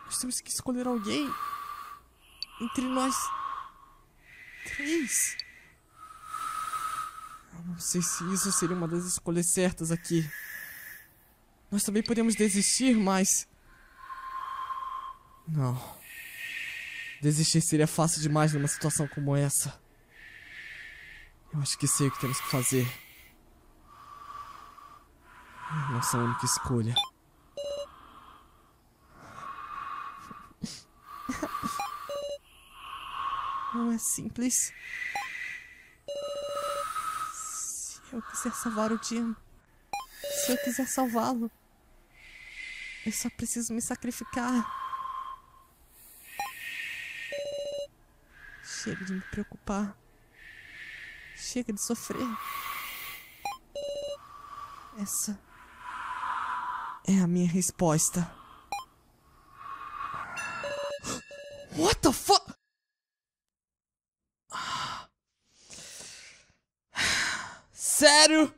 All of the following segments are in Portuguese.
Nós temos que escolher alguém entre nós três. Eu não sei se isso seria uma das escolhas certas aqui. Nós também podemos desistir, mas... Não. Desistir seria fácil demais numa situação como essa. Eu acho que sei o que temos que fazer. Nossa única escolha. Não é simples. Se eu quiser salvar o Jim, se eu quiser salvá-lo, eu só preciso me sacrificar. Chega de me preocupar. Chega de sofrer. Essa é a minha resposta. What the fuck? Sério?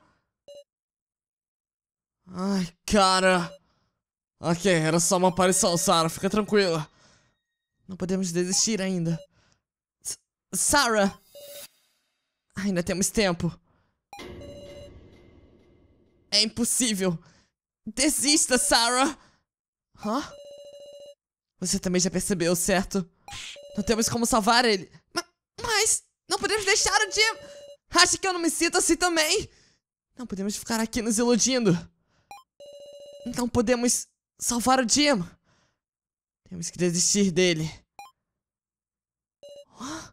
Ai, cara. Ok, era só uma aparição, Sarah. Fica tranquila. Não podemos desistir ainda. Sarah! Ainda temos tempo. É impossível. Desista, Sarah! Hã? Você também já percebeu, certo? Não temos como salvar ele. Mas não podemos deixar o Jim. Acha que eu não me sinto assim também? Não podemos ficar aqui nos iludindo. Não podemos salvar o Jim. Temos que desistir dele. Hã?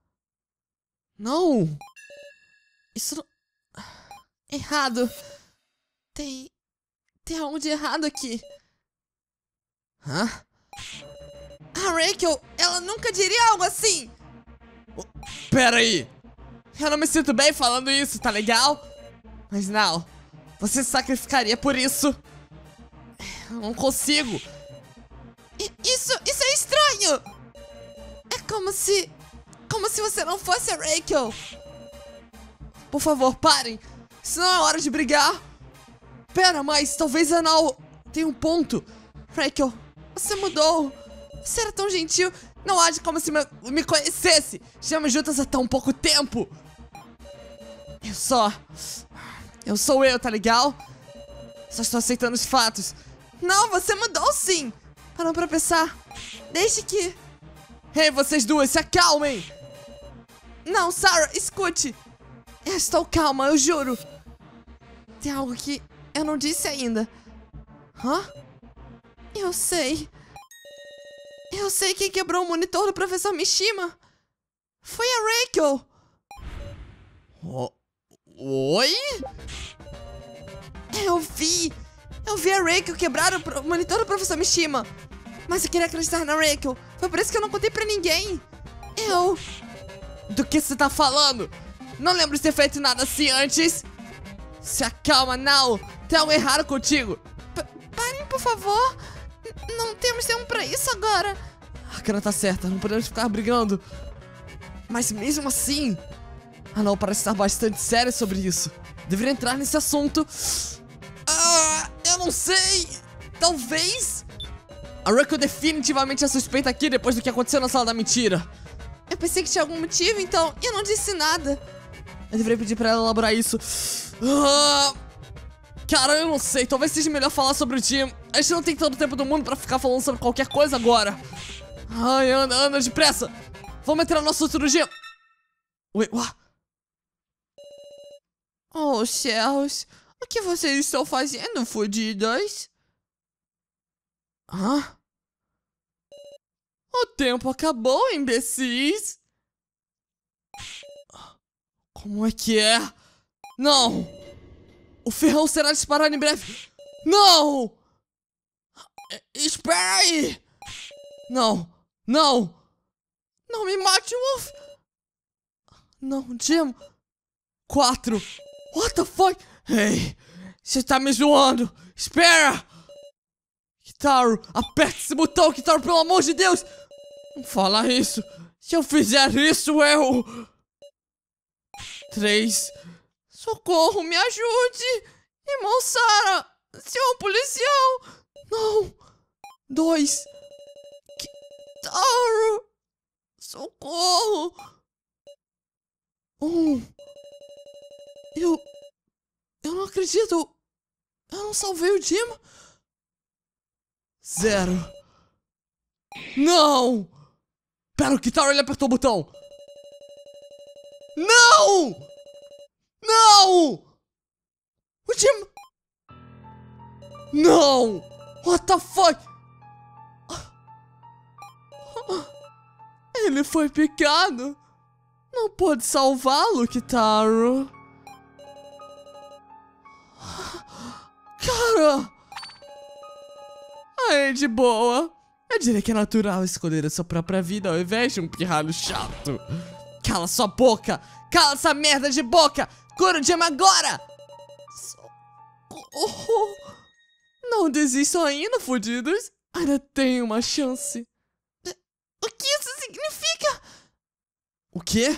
Não! Isso não... Errado. Tem algo de errado aqui. Hã? A Rachel, ela nunca diria algo assim. Pera aí. Eu não me sinto bem falando isso, tá legal? Mas não. Você se sacrificaria por isso. Eu não consigo. Isso é estranho. É como se você não fosse a Rachel. Por favor, parem. Isso não é hora de brigar. Pera, mas talvez a Nao tenha um ponto. Rachel, você mudou. Você era tão gentil. Não age como se me conhecesse. Estamos juntas há tão pouco tempo. Eu sou eu, tá legal? Só estou aceitando os fatos. Não, você mudou sim. Parando pra pensar. Deixe que... Ei, vocês duas, se acalmem. Não, Sarah, escute. Eu estou calma, eu juro. Tem algo que eu não disse ainda. Hã? Eu sei quem quebrou o monitor do professor Mishima. Foi a Rachel. Oi? Eu vi a Rachel quebrar o monitor do professor Mishima. Mas eu queria acreditar na Rachel. Foi por isso que eu não contei pra ninguém. Do que você tá falando? Não lembro de ter feito nada assim antes. Se acalma, não. Tem algo errado contigo. Parem, por favor. Não temos tempo pra isso agora. A Kana tá certa, não podemos ficar brigando. Mas mesmo assim... Ah, não, parece estar bastante séria sobre isso. Deveria entrar nesse assunto. Eu não sei. Talvez... A Rachel definitivamente é suspeita aqui depois do que aconteceu na sala da mentira. Eu pensei que tinha algum motivo, então eu não disse nada. Eu deveria pedir pra ela elaborar isso. Cara, eu não sei. Talvez seja melhor falar sobre o Jim. A gente não tem todo o tempo do mundo pra ficar falando sobre qualquer coisa agora. Ai, anda depressa. Vamos entrar no assunto do Jim. Oh, céus. O que vocês estão fazendo, fodidas? Hã? O tempo acabou, imbecis. Como é que é? Não! O ferrão será disparado em breve. Não! Espera aí! Não! Não! Não me mate, Wolf! Não, Jim! 4! What the fuck? Ei! Você tá me zoando! Espera! Kitaro, aperte esse botão, Kitaro, pelo amor de Deus! Não fala isso! Se eu fizer isso, eu... 3... Socorro, me ajude! Irmão Sarah! Senhor policial! Não! 2... Kintaro! Socorro! Eu não acredito. Eu não salvei o Jim. 0. Não! Pera, o Kintaro, ele apertou o botão. Não! Não! O Jim... Não! What the fuck? Ele foi picado. Não pode salvá-lo, Kintaro. Cara! Aí, de boa. Eu diria que é natural escolher a sua própria vida ao invés de um pirralho chato. Cala sua boca! Cala essa merda de boca! Cura o Jim agora! Socorro! Não desistam ainda, fudidos! Ainda tem uma chance. O que isso significa? O quê?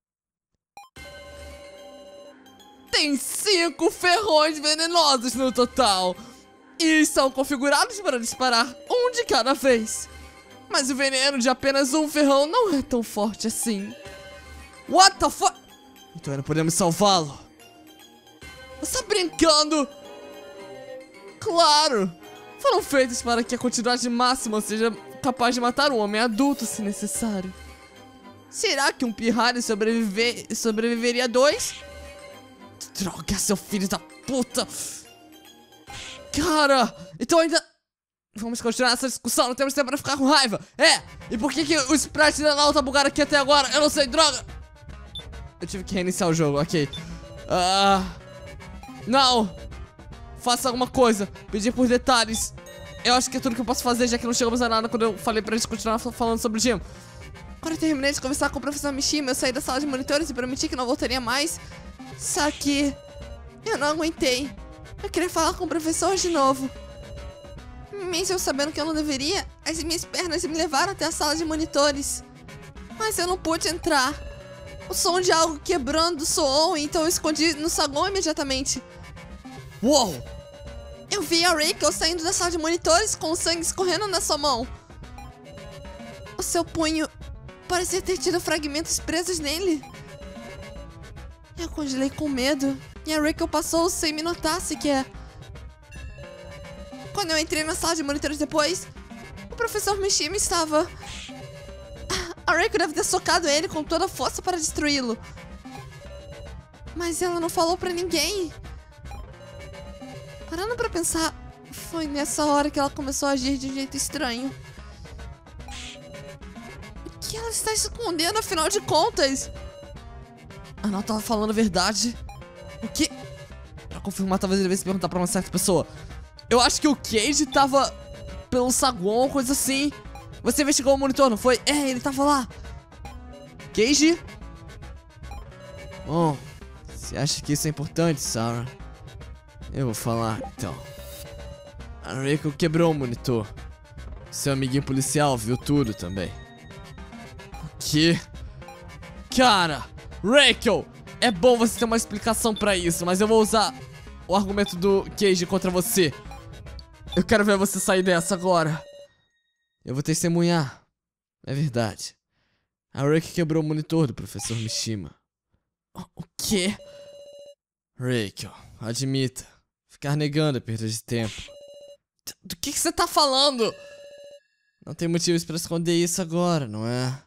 Tem 5 ferrões venenosos no total. E estão configurados para disparar um de cada vez. Mas o veneno de apenas um ferrão não é tão forte assim. What the fuck? Então não podemos salvá-lo. Você tá brincando? Claro! Foram feitos para que a quantidade máxima seja capaz de matar um homem adulto se necessário. Será que um pirralho sobreviveria a 2? Droga, seu filho da puta! Cara, então ainda... Vamos continuar essa discussão, não temos tempo para ficar com raiva. E por que o sprite da Nao tá bugado aqui até agora? Eu não sei, droga! Eu tive que reiniciar o jogo, ok. Não! Faça alguma coisa, pedir por detalhes. Eu acho que é tudo que eu posso fazer, já que não chegamos a nada quando eu falei pra gente continuar falando sobre o Jim. Quando eu terminei de conversar com o professor Mishima, eu saí da sala de monitores e prometi que não voltaria mais. Só que... eu não aguentei. Eu queria falar com o professor de novo. Mesmo eu sabendo que eu não deveria, as minhas pernas me levaram até a sala de monitores. Mas eu não pude entrar. O som de algo quebrando soou, então eu escondi no saguão imediatamente. Uou! Eu vi a Reiko saindo da sala de monitores com o sangue escorrendo na sua mão. O seu punho parecia ter tido fragmentos presos nele. Eu congelei com medo e a Reiko passou sem me notar sequer. Quando eu entrei na sala de monitores depois, o professor Mishima estava... A Reiko deve ter socado ele com toda a força para destruí-lo. Mas ela não falou pra ninguém. Parando pra pensar, foi nessa hora que ela começou a agir de um jeito estranho. O que ela está escondendo, afinal de contas? A Nao tava falando a verdade. O que? Pra confirmar, talvez ele devesse perguntar pra uma certa pessoa. Eu acho que o Keiji tava pelo saguão ou coisa assim. Você investigou o monitor, não foi? Ele tava lá. Keiji? Bom, você acha que isso é importante, Sarah? Eu vou falar, então. A Reiko quebrou o monitor. Seu amiguinho policial viu tudo também. O quê? Cara, Reiko, é bom você ter uma explicação pra isso, mas eu vou usar o argumento do Keiji contra você. Eu quero ver você sair dessa agora. Eu vou testemunhar. É verdade. A Reiko quebrou o monitor do professor Mishima. O quê? Reiko, admita. Ficar negando é perda de tempo. Do que você tá falando? Não tem motivos pra esconder isso agora, não é?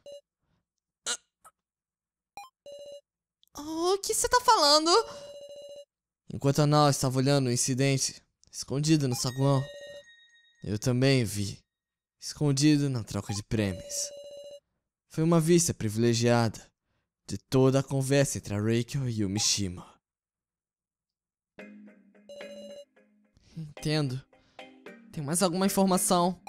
O que você tá falando? Enquanto a Nao estava olhando o incidente, escondido no saguão, eu também vi. Escondido na troca de prêmios. Foi uma vista privilegiada de toda a conversa entre a Reiko e o Mishima. Entendo. Tem mais alguma informação?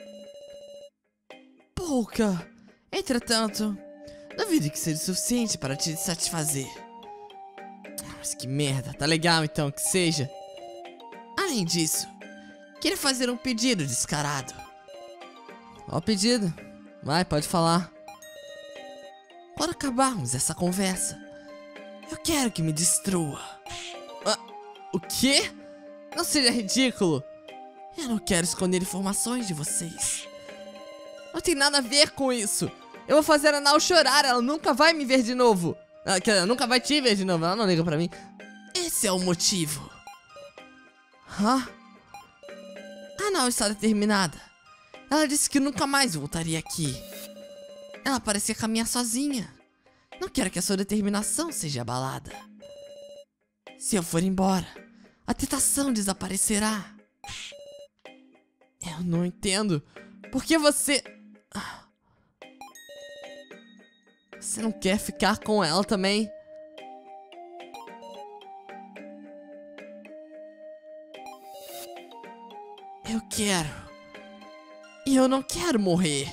Pouca. Entretanto, duvido que seja suficiente para te satisfazer. Mas que merda. Tá legal então que seja. Além disso, queria fazer um pedido descarado. Qual pedido? Vai, pode falar. Quando acabarmos essa conversa, eu quero que me destrua. O quê? Não seja ridículo. Eu não quero esconder informações de vocês. Não tem nada a ver com isso. Eu vou fazer a Nao chorar, ela nunca vai me ver de novo. Ela nunca vai te ver de novo, ela não liga pra mim. Esse é o motivo. Hã? A Nao está determinada. Ela disse que nunca mais voltaria aqui. Ela parecia caminhar sozinha. Não quero que a sua determinação seja abalada. Se eu for embora, a tentação desaparecerá. Eu não entendo. Por que você... Você não quer ficar com ela também? Eu quero. E eu não quero morrer.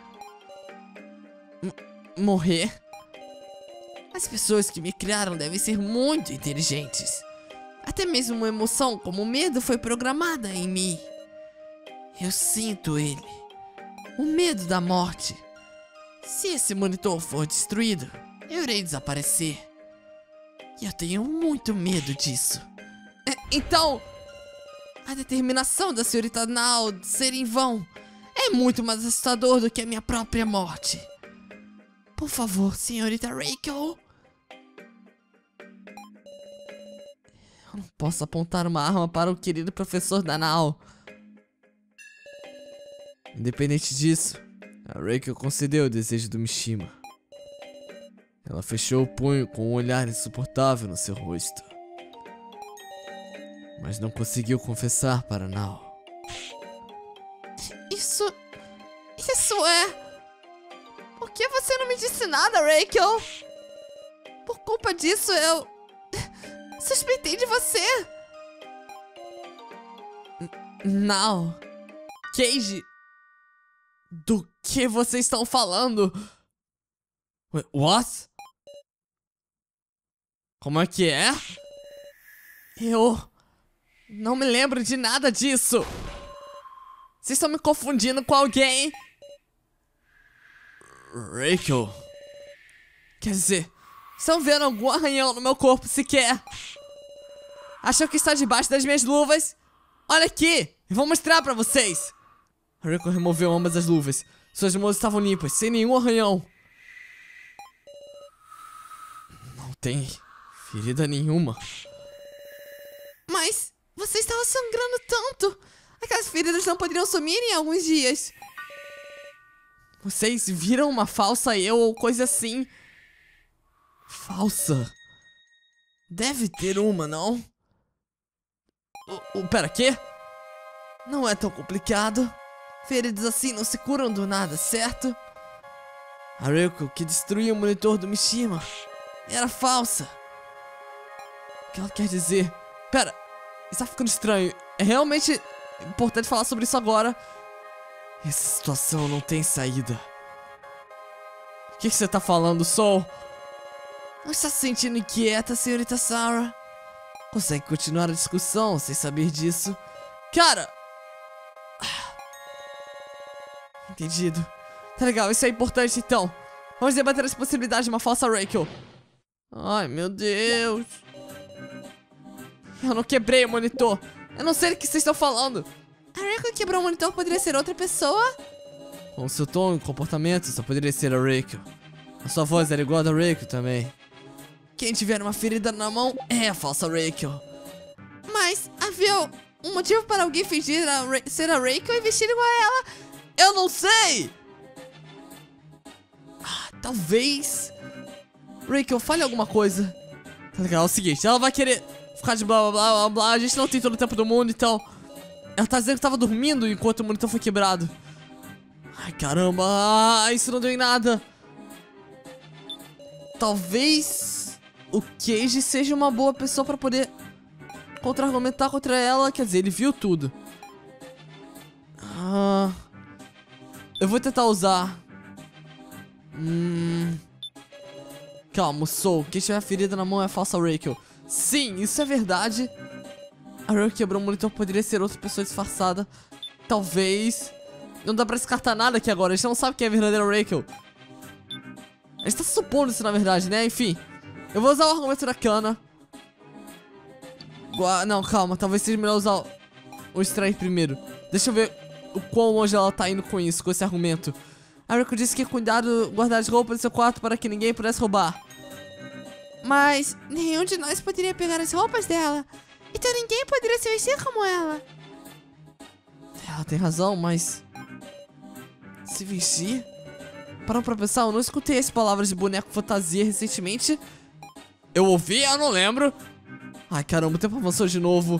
Morrer? As pessoas que me criaram devem ser muito inteligentes. Até mesmo uma emoção como o medo foi programada em mim. Eu sinto ele. O medo da morte. Se esse monitor for destruído, eu irei desaparecer. E eu tenho muito medo disso. Então, a determinação da senhorita Nao de ser em vão é muito mais assustador do que a minha própria morte. Por favor, senhorita Reiko. Eu não posso apontar uma arma para o querido professor da Nao. Independente disso, a Reiko concedeu o desejo do Mishima. Ela fechou o punho com um olhar insuportável no seu rosto. Mas não conseguiu confessar para Nao. Isso é... Por que você não me disse nada, Reiko? Por culpa disso, eu... suspeitei de você. Nao. Keiji. Do que vocês estão falando? What? Como é que é? Eu... não me lembro de nada disso. Vocês estão me confundindo com alguém? Reiko. Quer dizer, estão vendo algum arranhão no meu corpo sequer? Acham que está debaixo das minhas luvas? Olha aqui, eu vou mostrar pra vocês. Reiko removeu ambas as luvas. Suas mãos estavam limpas, sem nenhum arranhão. Não tem ferida nenhuma. Mas você estava sangrando tanto. Aquelas feridas não poderiam sumir em alguns dias. Vocês viram uma falsa eu ou coisa assim? Falsa? Deve ter uma, não? Pera, quê? Não é tão complicado. Feridas assim não se curam do nada, certo? A Reiko que destruiu o monitor do Mishima era falsa. O que ela quer dizer? Pera, está ficando estranho. É realmente importante falar sobre isso agora. Essa situação não tem saída. O que você tá falando, Sol? Não está se sentindo inquieta, senhorita Sarah? Consegue continuar a discussão sem saber disso? Cara! Entendido. Tá legal, isso é importante então. Vamos debater as possibilidades de uma falsa Reiko. Ai, meu Deus. Eu não quebrei o monitor. Eu não sei do que vocês estão falando. A Reiko que quebrou o monitor poderia ser outra pessoa? Com seu tom e comportamento, só poderia ser a Reiko. A sua voz era igual a da Reiko também. Quem tiver uma ferida na mão é a falsa Reiko. Mas havia um motivo para alguém fingir ser a Reiko e vestir igual a ela. Eu não sei! Talvez... Reiko, fale alguma coisa. Tá legal, é o seguinte, ela vai querer ficar de blá blá blá blá blá. A gente não tem todo o tempo do mundo, então... Ela tá dizendo que tava dormindo enquanto o monitor foi quebrado. Ai, caramba, isso não deu em nada. Talvez o Keiji seja uma boa pessoa pra poder contra-argumentar contra ela. Quer dizer, ele viu tudo. Eu vou tentar usar. Calma, Soul. Quem tiver ferida na mão é a falsa Reiko. Sim, isso é verdade. A Reiko quebrou o monitor, poderia ser outra pessoa disfarçada. Talvez. Não dá pra descartar nada aqui agora. A gente não sabe quem é a verdadeira Reiko. A gente tá supondo isso na verdade, né? Enfim. Eu vou usar o argumento da Kana. Não, calma. Talvez seja melhor usar o extrair primeiro. Deixa eu ver o quão longe ela tá indo com isso, com esse argumento. A Rachel disse que cuidado guardar as roupas do seu quarto para que ninguém pudesse roubar. Mas nenhum de nós poderia pegar as roupas dela. Então ninguém poderia se vestir como ela. Ela tem razão, mas... se vestir? Parou pra pensar, eu não escutei as palavras de boneco fantasia recentemente. Eu ouvi, eu não lembro. Ai, caramba, o tempo avançou de novo.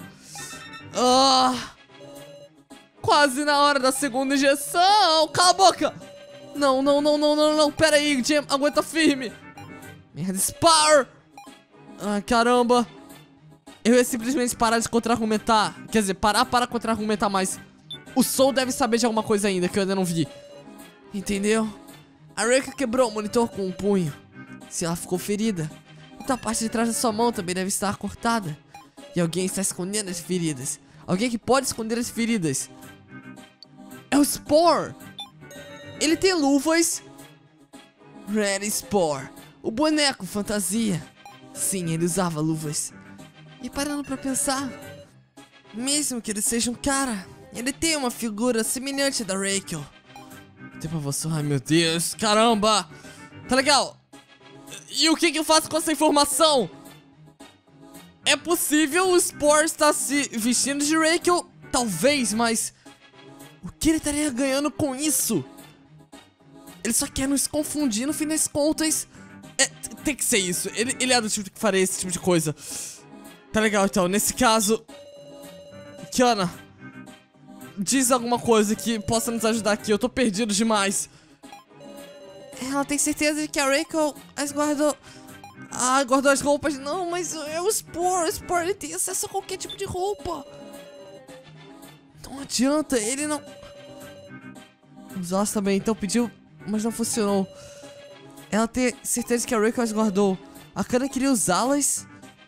Quase na hora da segunda injeção. Cala a boca. Não. Pera aí, Jam, aguenta firme. Merda, Spar. Ai, caramba. Eu ia simplesmente parar de contra-argumentar. Quer dizer, parar para contra-argumentar, mas o Soul deve saber de alguma coisa ainda que eu ainda não vi. Entendeu? A Rachel quebrou o monitor com um punho. Se ela ficou ferida, então a parte de trás da sua mão também deve estar cortada. E alguém está escondendo as feridas. Alguém que pode esconder as feridas. É o Spore. Ele tem luvas. Red Spore, o boneco fantasia. Sim, ele usava luvas. E parando pra pensar, mesmo que ele seja um cara, ele tem uma figura semelhante da Rachel. Tempo avançou, ai meu Deus, caramba. Tá legal. E o que eu faço com essa informação? É possível o Spore estar se vestindo de Rachel? Talvez, mas... o que ele estaria ganhando com isso? Ele só quer nos confundir no fim das contas. Tem que ser isso. Ele é do tipo que faria esse tipo de coisa. Tá legal, então. Nesse caso... Kiana, diz alguma coisa que possa nos ajudar aqui. Eu tô perdido demais. Ela tem certeza de que a Rachel as guardou... guardou as roupas. Não, mas é o Spore. O Spore, ele tem acesso a qualquer tipo de roupa. Não adianta, ele não... Os ossos também, então pediu, mas não funcionou. Ela tem certeza que a Rachel as guardou. A Kana queria usá-las.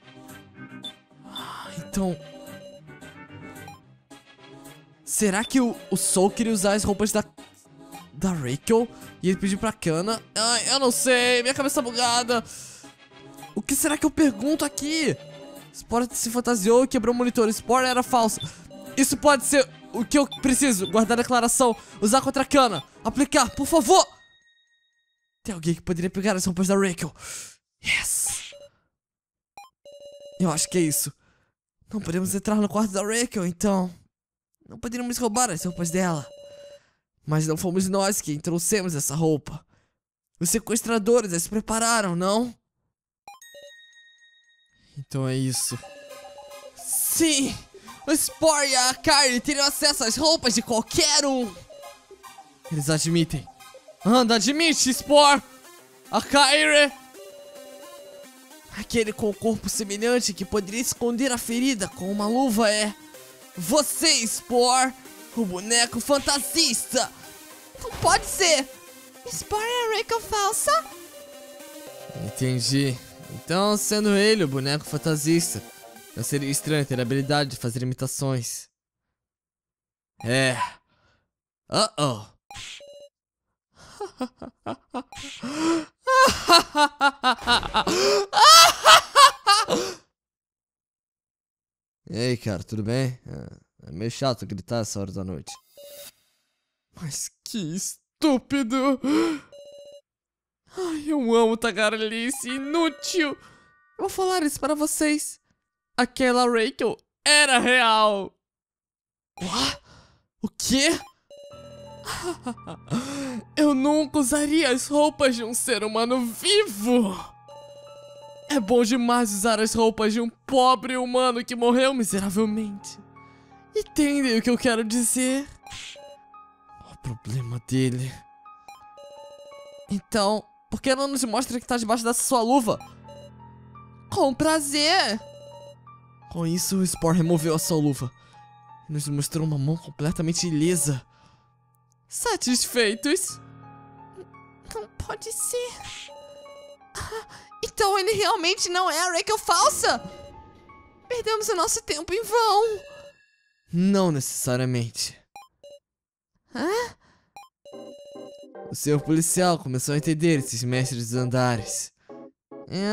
Então... será que o Soul queria usar as roupas da Rachel? E ele pediu pra Kana? Ai, eu não sei, minha cabeça tá bugada. O que será que eu pergunto aqui? Spore se fantasiou e quebrou o monitor. Spore era falso. Isso pode ser o que eu preciso. Guardar a declaração. Usar contra a Kana. Aplicar, por favor. Tem alguém que poderia pegar as roupas da Rachel. Yes. Eu acho que é isso. Não podemos entrar no quarto da Rachel, então. Não poderíamos roubar as roupas dela. Mas não fomos nós quem trouxemos essa roupa. Os sequestradores as prepararam, não? Então é isso. Sim! O Spore e a Kyrie teriam acesso às roupas de qualquer um. Eles admitem. Anda, admite, Spore! A Kyrie! Aquele com o corpo semelhante que poderia esconder a ferida com uma luva é... você, Spore! O boneco fantasista! Não pode ser! Spore é a Rachel falsa? Entendi. Então, sendo ele o boneco fantasista, não seria estranho ter a habilidade de fazer imitações. É. Uh-oh. E aí, cara, tudo bem? É meio chato gritar essa hora da noite. Mas que estúpido! Ai, eu amo tagarelice, inútil! Eu vou falar isso para vocês. Aquela Rachel era real! What? O quê? Eu nunca usaria as roupas de um ser humano vivo! É bom demais usar as roupas de um pobre humano que morreu miseravelmente. Entendem o que eu quero dizer? O problema dele... Então, por que não nos mostra que tá debaixo dessa sua luva? Com prazer! Com isso, o Spore removeu a sua luva e nos mostrou uma mão completamente ilesa. Satisfeitos? Não pode ser. Então ele realmente não é a Rachel falsa? Perdemos o nosso tempo em vão. Não necessariamente. Hã? O senhor policial começou a entender esses mestres dos andares.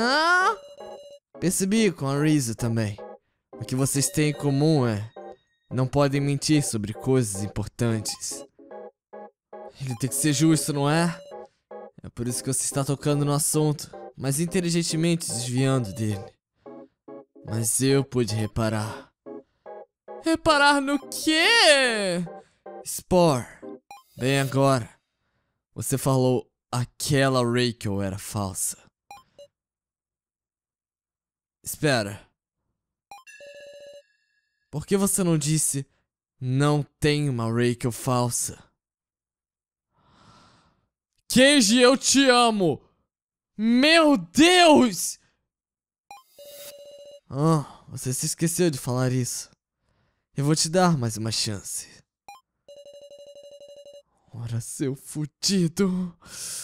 Percebi com a Rizzo também. O que vocês têm em comum é... não podem mentir sobre coisas importantes. Ele tem que ser justo, não é? É por isso que você está tocando no assunto, mas inteligentemente desviando dele. Mas eu pude reparar. Reparar no quê? Spore, bem agora. Você falou aquela Rachel era falsa. Espera. Por que você não disse não tem uma Rachel falsa? Keiji, eu te amo! Meu Deus! Você se esqueceu de falar isso. Eu vou te dar mais uma chance. Ora, seu fudido.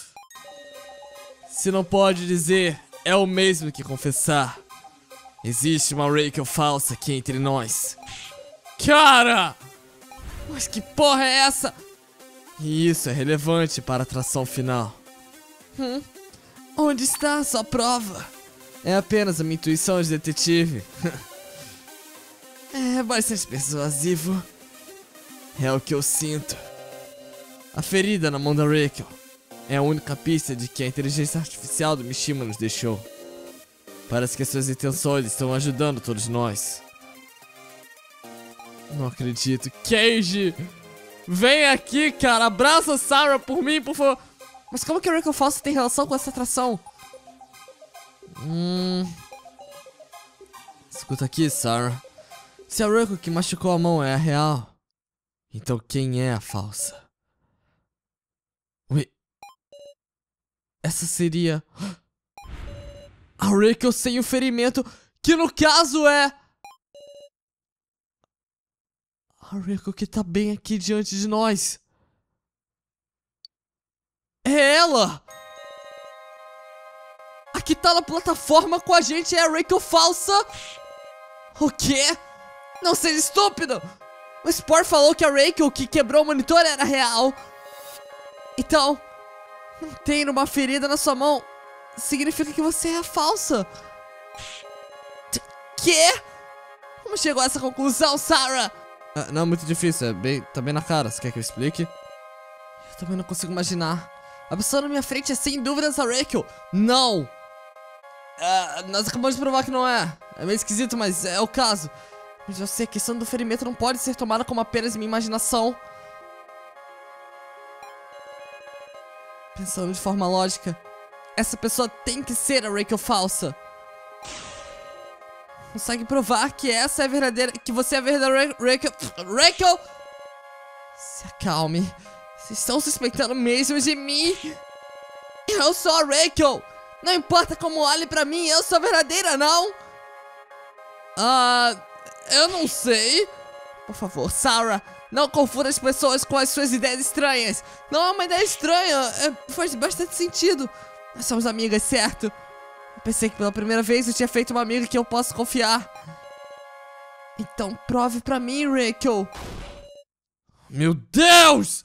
Se não pode dizer, é o mesmo que confessar. Existe uma Rachel falsa aqui entre nós. Cara! Mas que porra é essa? E isso é relevante para a atração final. Onde está a sua prova? É apenas a minha intuição de detetive. É bastante persuasivo. É o que eu sinto. A ferida na mão da Rachel é a única pista de que a inteligência artificial do Mishima nos deixou. Parece que as suas intenções estão ajudando todos nós. Não acredito. Keiji! Vem aqui, cara. Abraça a Sarah por mim, por favor. Mas como que a Rachel falsa tem relação com essa atração? Escuta aqui, Sarah. Se a Rachel que machucou a mão é a real, então quem é a falsa? Ui. Essa seria a Rachel sem o ferimento, que no caso é a Rachel que tá bem aqui diante de nós. É ela! A que tá na plataforma com a gente é a Rachel falsa? O quê? Não seja estúpido! O Spore falou que a Rachel que quebrou o monitor era real. Então, não ter uma ferida na sua mão significa que você é a falsa. Quê? Como chegou a essa conclusão, Sarah? Não é muito difícil, tá bem na cara. Você quer que eu explique? Eu também não consigo imaginar. A pessoa na minha frente é sem dúvidas a Rachel. Não! Nós acabamos de provar que não é. É meio esquisito, mas é o caso. Mas eu sei, a questão do ferimento não pode ser tomada como apenas minha imaginação. Pensando de forma lógica, essa pessoa tem que ser a Rachel falsa. Consegue provar que essa é a verdadeira... Que você é a verdadeira Rachel... Rachel! Se acalme. Vocês estão suspeitando mesmo de mim? Eu sou a Rachel! Não importa como olhe pra mim, eu sou a verdadeira, não? Eu não sei. Por favor, Sarah, não confunda as pessoas com as suas ideias estranhas. Não é uma ideia estranha, faz bastante sentido. Nós somos amigas, certo? Eu pensei que pela primeira vez eu tinha feito uma amiga que eu posso confiar. Então prove pra mim, Rachel. Meu Deus!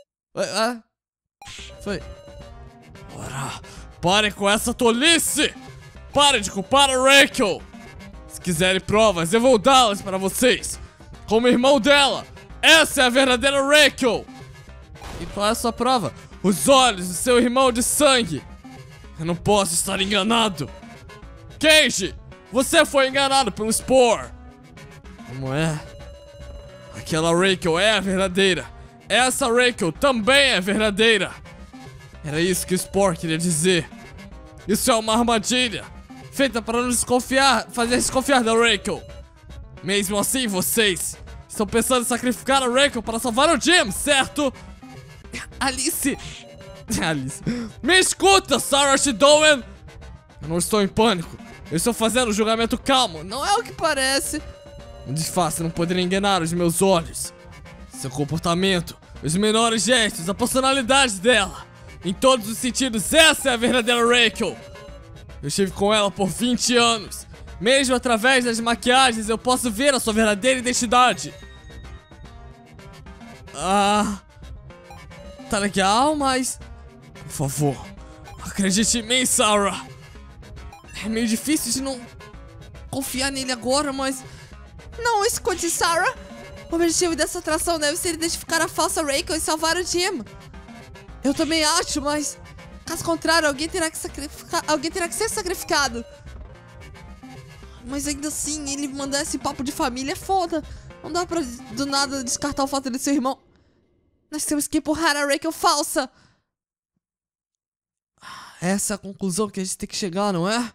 Foi... Ora, pare com essa tolice! Pare de culpar a Rachel! Se quiserem provas, eu vou dá-las para vocês! Como irmão dela! Essa é a verdadeira Rachel! E qual é a sua prova? Os olhos do seu irmão de sangue! Eu não posso estar enganado! Keiji! Você foi enganado pelo Spore! Como é? Aquela Rachel é a verdadeira! Essa Rachel também é verdadeira! Era isso que o Spore queria dizer. Isso é uma armadilha feita para nos desconfiar, fazer desconfiar da Rachel. Mesmo assim, vocês estão pensando em sacrificar a Rachel para salvar o Jim, certo? Alice! Me escuta, Sarah Shidoen! Eu não estou em pânico. Eu estou fazendo um julgamento calmo. Não é o que parece. Um disfarce não poderia enganar os meus olhos. Seu comportamento, os menores gestos, a personalidade dela. Em todos os sentidos, essa é a verdadeira Rachel. Eu estive com ela por 20 anos. Mesmo através das maquiagens, eu posso ver a sua verdadeira identidade. Tá legal, mas... Por favor, acredite em mim, Sarah. É meio difícil de não confiar nele agora, mas... Não escute, Sarah. O objetivo dessa atração deve ser identificar a falsa Reiko e salvar o Jim. Eu também acho, mas... caso contrário, alguém terá que ser sacrificado. Mas ainda assim, ele mandar esse papo de família é foda. Não dá pra do nada descartar o fato de ser irmão. Nós temos que empurrar a Reiko falsa. Essa é a conclusão que a gente tem que chegar, não é?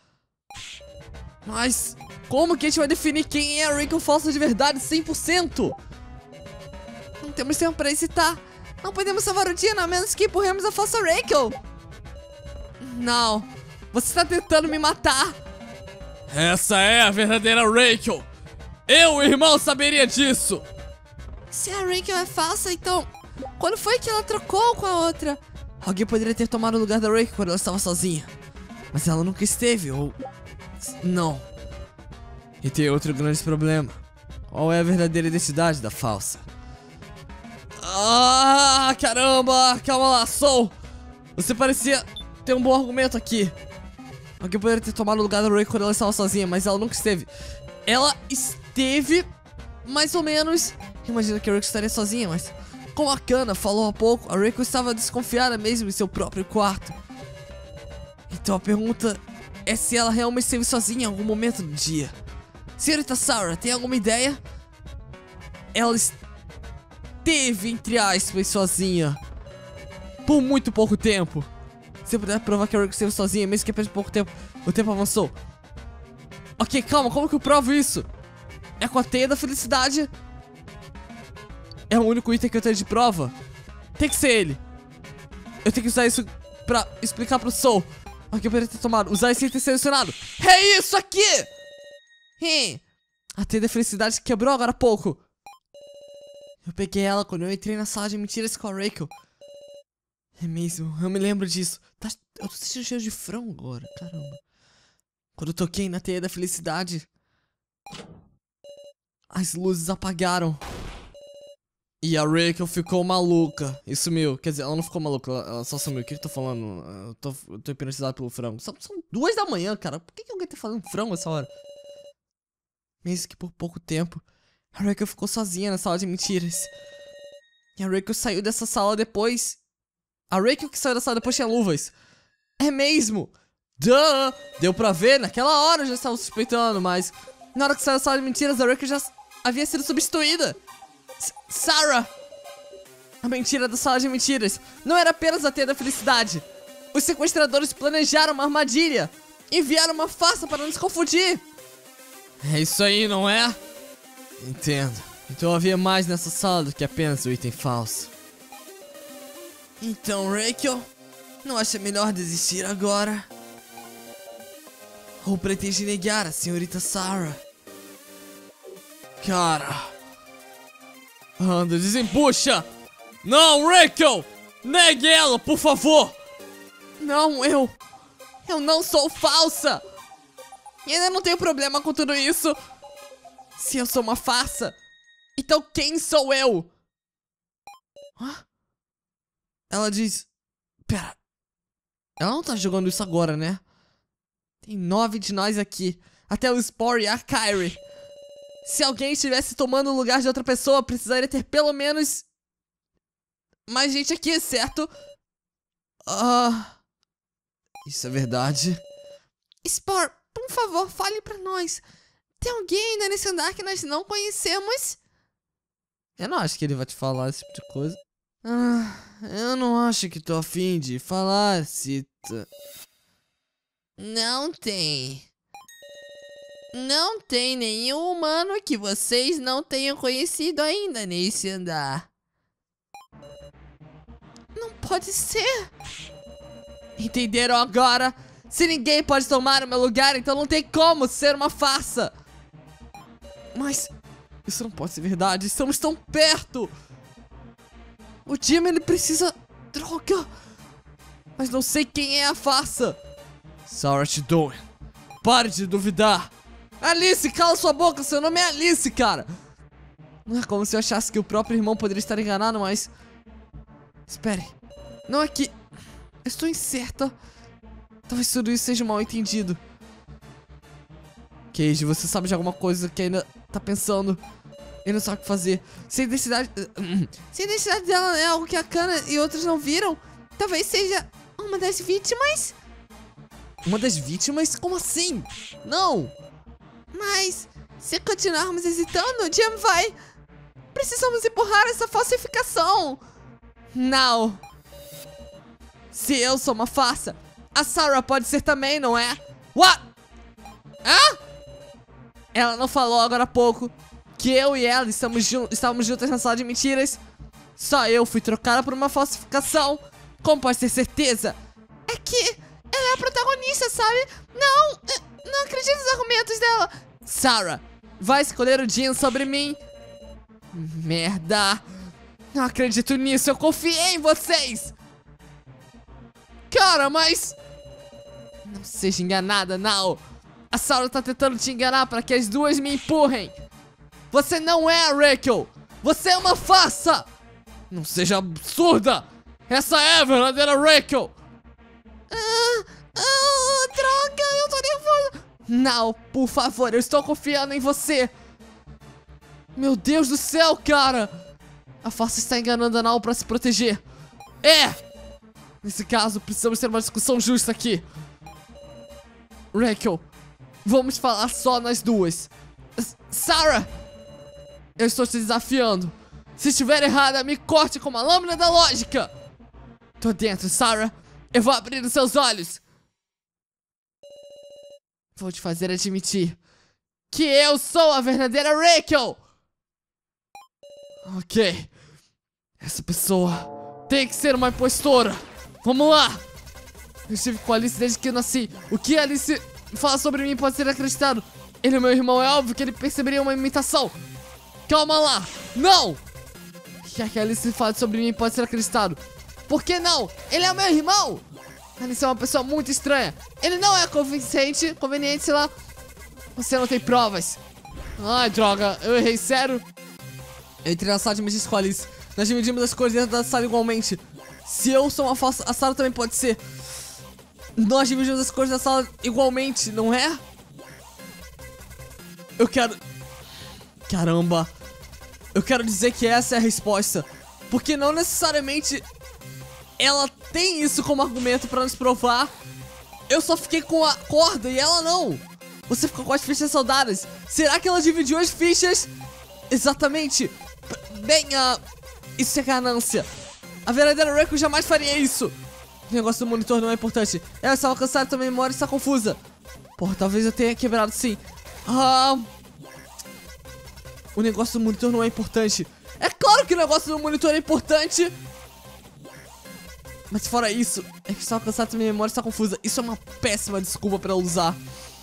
Mas como que a gente vai definir quem é a Reiko falsa de verdade 100%? Não temos tempo pra hesitar. Não podemos salvar o dia, a menos que empurremos a falsa Reiko. Não, você está tentando me matar. Essa é a verdadeira Reiko. Eu, irmão, saberia disso. Se a Reiko é falsa, então quando foi que ela trocou com a outra? Alguém poderia ter tomado o lugar da Reiko quando ela estava sozinha. Mas ela nunca esteve, ou... não. E tem outro grande problema. Qual é a verdadeira identidade da falsa? Ah, caramba! Calma lá, Soul! Você parecia ter um bom argumento aqui. Alguém poderia ter tomado o lugar da Reiko quando ela estava sozinha, mas ela nunca esteve. Ela esteve, mais ou menos... Imagina que a Reiko estaria sozinha, mas... como a Kana falou há pouco, a Reiko estava desconfiada mesmo em seu próprio quarto. Então a pergunta é se ela realmente esteve sozinha em algum momento do dia. Senhorita Sarah, tem alguma ideia? Ela esteve, entre aspas, sozinha por muito pouco tempo. Se puder provar que a Reiko esteve sozinha, mesmo que apenas por pouco tempo, o tempo avançou. Ok, calma, como que eu provo isso? É com a teia da felicidade. É o único item que eu tenho de prova. Tem que ser ele. Eu tenho que usar isso pra explicar pro Soul. Ok, eu poderia ter tomado. Usar esse item selecionado. É isso aqui! A teia da felicidade quebrou agora há pouco. Eu peguei ela quando eu entrei na sala de mentiras com a Reiko. É mesmo, eu me lembro disso. Eu tô sentindo cheiro de frango agora, caramba. Quando eu toquei na teia da felicidade, as luzes apagaram. E a Reiko ficou maluca. E sumiu. Quer dizer, ela não ficou maluca, ela só sumiu. O que eu tô falando? Eu tô hipnotizado pelo frango. São 2 da manhã, cara. Por que alguém tá falando frango essa hora? Mesmo que por pouco tempo, a Reiko ficou sozinha na sala de mentiras. E a Reiko saiu dessa sala depois. A Reiko que saiu da sala depois tinha luvas. É mesmo? Duh! Deu pra ver, naquela hora eu já estava suspeitando, mas... na hora que saiu da sala de mentiras, a Reiko já havia sido substituída. Sarah! A mentira da sala de mentiras não era apenas a teia da felicidade. Os sequestradores planejaram uma armadilha. Enviaram uma farsa para nos confundir. É isso aí, não é? Entendo. Então havia mais nessa sala do que apenas o item falso. Então, Reiko, não acha melhor desistir agora? Ou pretende negar a senhorita Sarah? Cara... anda, desembucha! Não, Reiko! Negue ela, por favor! Não, eu não sou falsa! E ainda não tenho problema com tudo isso. Se eu sou uma farsa, então quem sou eu? Hã? Ela diz... pera... ela não tá jogando isso agora, né? Tem 9 de nós aqui. Até o Spore e a Kairi. Se alguém estivesse tomando o lugar de outra pessoa, precisaria ter pelo menos... mais gente aqui, certo? Isso é verdade? Spore, por favor, fale pra nós. Tem alguém ainda nesse andar que nós não conhecemos? Eu não acho que ele vai te falar esse tipo de coisa. Eu não acho que tô afim de falar, Cita. Não tem. Não tem nenhum humano que vocês não tenham conhecido ainda nesse andar. Não pode ser. Entenderam agora? Se ninguém pode tomar o meu lugar, então não tem como ser uma farsa. Mas isso não pode ser verdade. Estamos tão perto. O Jimmy, ele precisa... droga. Mas não sei quem é a farsa. Sarah Chidori, pare de duvidar. Alice, cala sua boca. Seu nome é Alice, cara. Não é como se eu achasse que o próprio irmão poderia estar enganado, mas... espere. Não é que... eu estou incerta. Talvez tudo isso seja mal entendido. Cage, você sabe de alguma coisa que ainda tá pensando? Ele não sabe o que fazer. Se a identidade dela é algo que a Kana e outros não viram, talvez seja uma das vítimas? Uma das vítimas? Como assim? Não! Mas, se continuarmos hesitando, Jim vai... Precisamos empurrar essa falsificação! Não! Se eu sou uma farsa, a Sarah pode ser também, não é? What? Hã? Ela não falou agora há pouco que eu e ela estávamos juntas na sala de mentiras? Só eu fui trocada por uma falsificação. Como pode ter certeza? É que ela é a protagonista, sabe? Não acredito nos argumentos dela. Sarah, vai escolher o Jim sobre mim? Merda. Não acredito nisso, eu confiei em vocês. Cara, mas... Não seja enganada, não. A Sarah tá tentando te enganar para que as duas me empurrem. Você não é a Rachel. Você é uma farsa. Não seja absurda. Essa é a verdadeira Rachel. Droga, eu tô nervoso. Não, por favor, eu estou confiando em você. Meu Deus do céu, cara. A farsa está enganando a Nao pra se proteger. Nesse caso, precisamos ter uma discussão justa aqui. Rachel, vamos falar só nós duas. Sarah, eu estou te desafiando. Se estiver errada, me corte com uma lâmina da lógica. Tô dentro, Sarah. Eu vou abrir os seus olhos. Vou te fazer admitir que eu sou a verdadeira Rachel. Ok. Essa pessoa tem que ser uma impostora. Vamos lá. Eu estive com a Alice desde que eu nasci. O que a Alice fala sobre mim pode ser acreditado. Ele é meu irmão, é óbvio que ele perceberia uma imitação. Calma lá. Não. O que a Alice fala sobre mim pode ser acreditado. Por que não? Ele é meu irmão. Alice é uma pessoa muito estranha. Ele não é conveniente, sei lá. Você não tem provas. Ai, droga. Eu errei, sério. Eu entrei na sala de mexer com a Alice. Nós dividimos as coisas dentro da sala igualmente. Se eu sou uma falsa, a Sarah também pode ser. Nós dividimos as coisas da sala igualmente, não é? Eu quero... Caramba. Eu quero dizer que essa é a resposta. Porque não necessariamente ela tem isso como argumento pra nos provar. Eu só fiquei com a corda e ela não. Você ficou com as fichas soldadas. Será que ela dividiu as fichas? Exatamente. Bem, isso é ganância. A verdadeira Rachel jamais faria isso. O negócio do monitor não é importante. Ela estava cansada, também memória está confusa. Porra, talvez eu tenha quebrado sim. O negócio do monitor não é importante. É claro que o negócio do monitor é importante. Mas fora isso, é que estava cansada, também memória está confusa. Isso é uma péssima desculpa pra ela usar.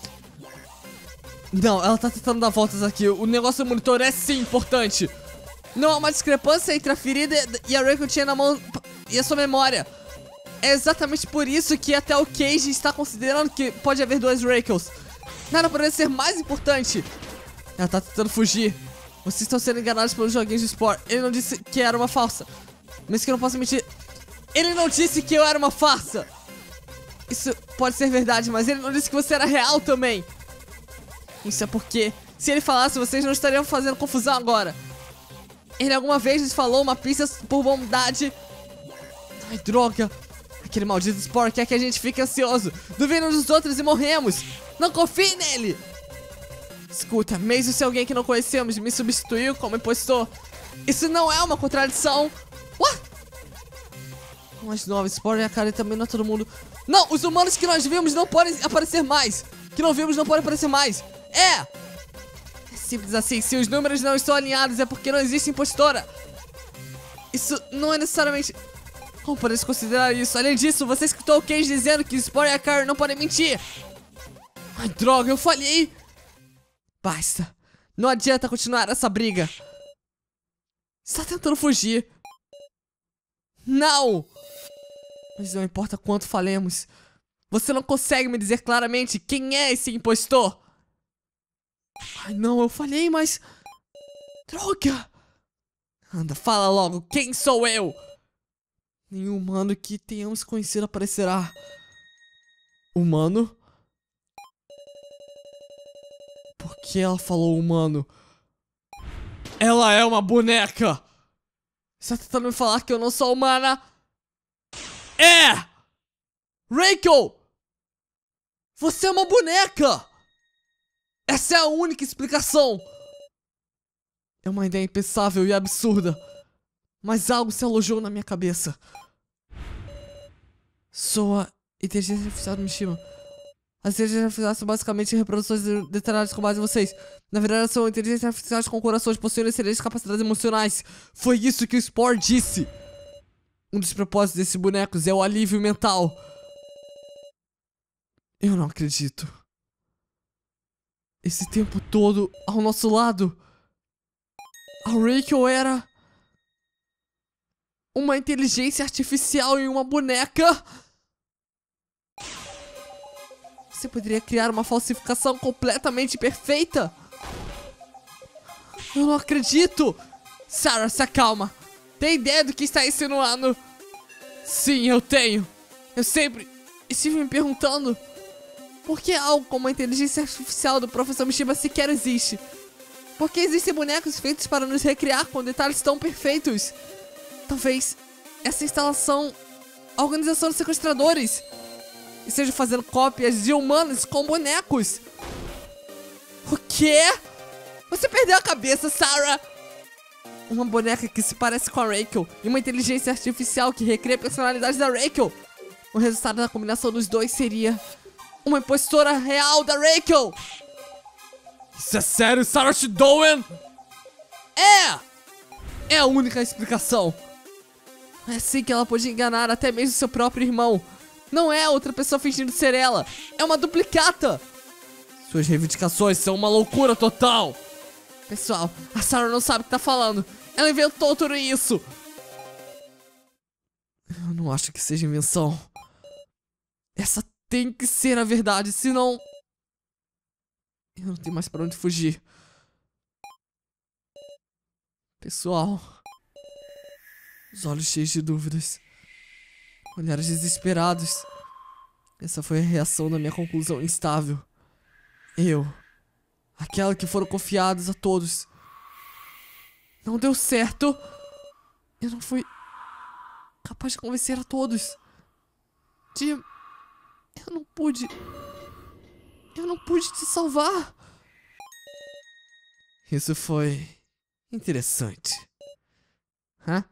Não, ela tá tentando dar voltas aqui. O negócio do monitor é sim importante. Não há uma discrepância entre a ferida e a Rachel tinha na mão e a sua memória. É exatamente por isso que até o Cage está considerando que pode haver duas Rachels. Nada poderia ser mais importante. Ela tá tentando fugir. Vocês estão sendo enganados pelos joguinhos de Spore. Ele não disse que era uma farsa. Mas que eu não posso mentir. Ele não disse que eu era uma farsa. Isso pode ser verdade, mas ele não disse que você era real também. Isso é porque, se ele falasse, vocês não estariam fazendo confusão agora. Ele alguma vez nos falou uma pista por bondade. Ai, droga. Aquele maldito Spore quer que a gente fique ansioso. Duvida dos outros e morremos. Não confie nele. Escuta, mesmo se alguém que não conhecemos me substituiu como impostor, isso não é uma contradição. What? Mais 9, Spore e a cara também não é todo mundo. Não, os humanos que nós vimos não podem aparecer mais. Que não vimos não podem aparecer mais. É simples assim, se os números não estão alinhados é porque não existe impostora. Isso não é necessariamente... Como podemos considerar isso? Além disso, você escutou o Cage dizendo que Spore e a Carrie não podem mentir. Ai, droga, eu falhei. Basta. Não adianta continuar essa briga. Você está tentando fugir. Não. Mas não importa quanto falemos. Você não consegue me dizer claramente quem é esse impostor. Ai, não, eu falhei, mas... Droga. Anda, fala logo, quem sou eu? Nenhum humano que tenhamos conhecido aparecerá. Humano? Por que ela falou humano? Ela é uma boneca! Você tá tentando me falar que eu não sou humana? É! Rachel! Você é uma boneca! Essa é a única explicação! É uma ideia impensável e absurda, mas algo se alojou na minha cabeça. Sou a inteligência artificial do Mishima. As inteligências artificiais são basicamente reproduções detalhadas com base em vocês. Na verdade, são inteligências artificiais com corações possuindo excelentes capacidades emocionais. Foi isso que o Spore disse. Um dos propósitos desses bonecos é o alívio mental. Eu não acredito. Esse tempo todo ao nosso lado, a Rachel era uma inteligência artificial e uma boneca. Você poderia criar uma falsificação completamente perfeita. Eu não acredito. Sarah, se acalma. Tem ideia do que está insinuando? Sim, eu tenho. Eu sempre estive me perguntando por que algo como a inteligência artificial do professor Mishima sequer existe. Por que existem bonecos feitos para nos recriar com detalhes tão perfeitos? Talvez essa instalação, a organização de sequestradores, esteja fazendo cópias de humanos com bonecos. O quê? Você perdeu a cabeça, Sarah! Uma boneca que se parece com a Rachel e uma inteligência artificial que recria a personalidade da Rachel. O resultado da combinação dos dois seria uma impostora real da Rachel. Isso é sério, Sarah Shidowen? É a única explicação. É assim que ela pode enganar até mesmo seu próprio irmão. Não é outra pessoa fingindo ser ela. É uma duplicata. Suas reivindicações são uma loucura total. Pessoal, a Sarah não sabe o que tá falando. Ela inventou tudo isso. Eu não acho que seja invenção. Essa tem que ser a verdade, senão eu não tenho mais pra onde fugir. Pessoal, os olhos cheios de dúvidas, olhares desesperados. Essa foi a reação da minha conclusão instável. Eu, aquela que foram confiados a todos, não deu certo. Eu não fui capaz de convencer a todos. Eu não pude te salvar. Isso foi interessante. Hã?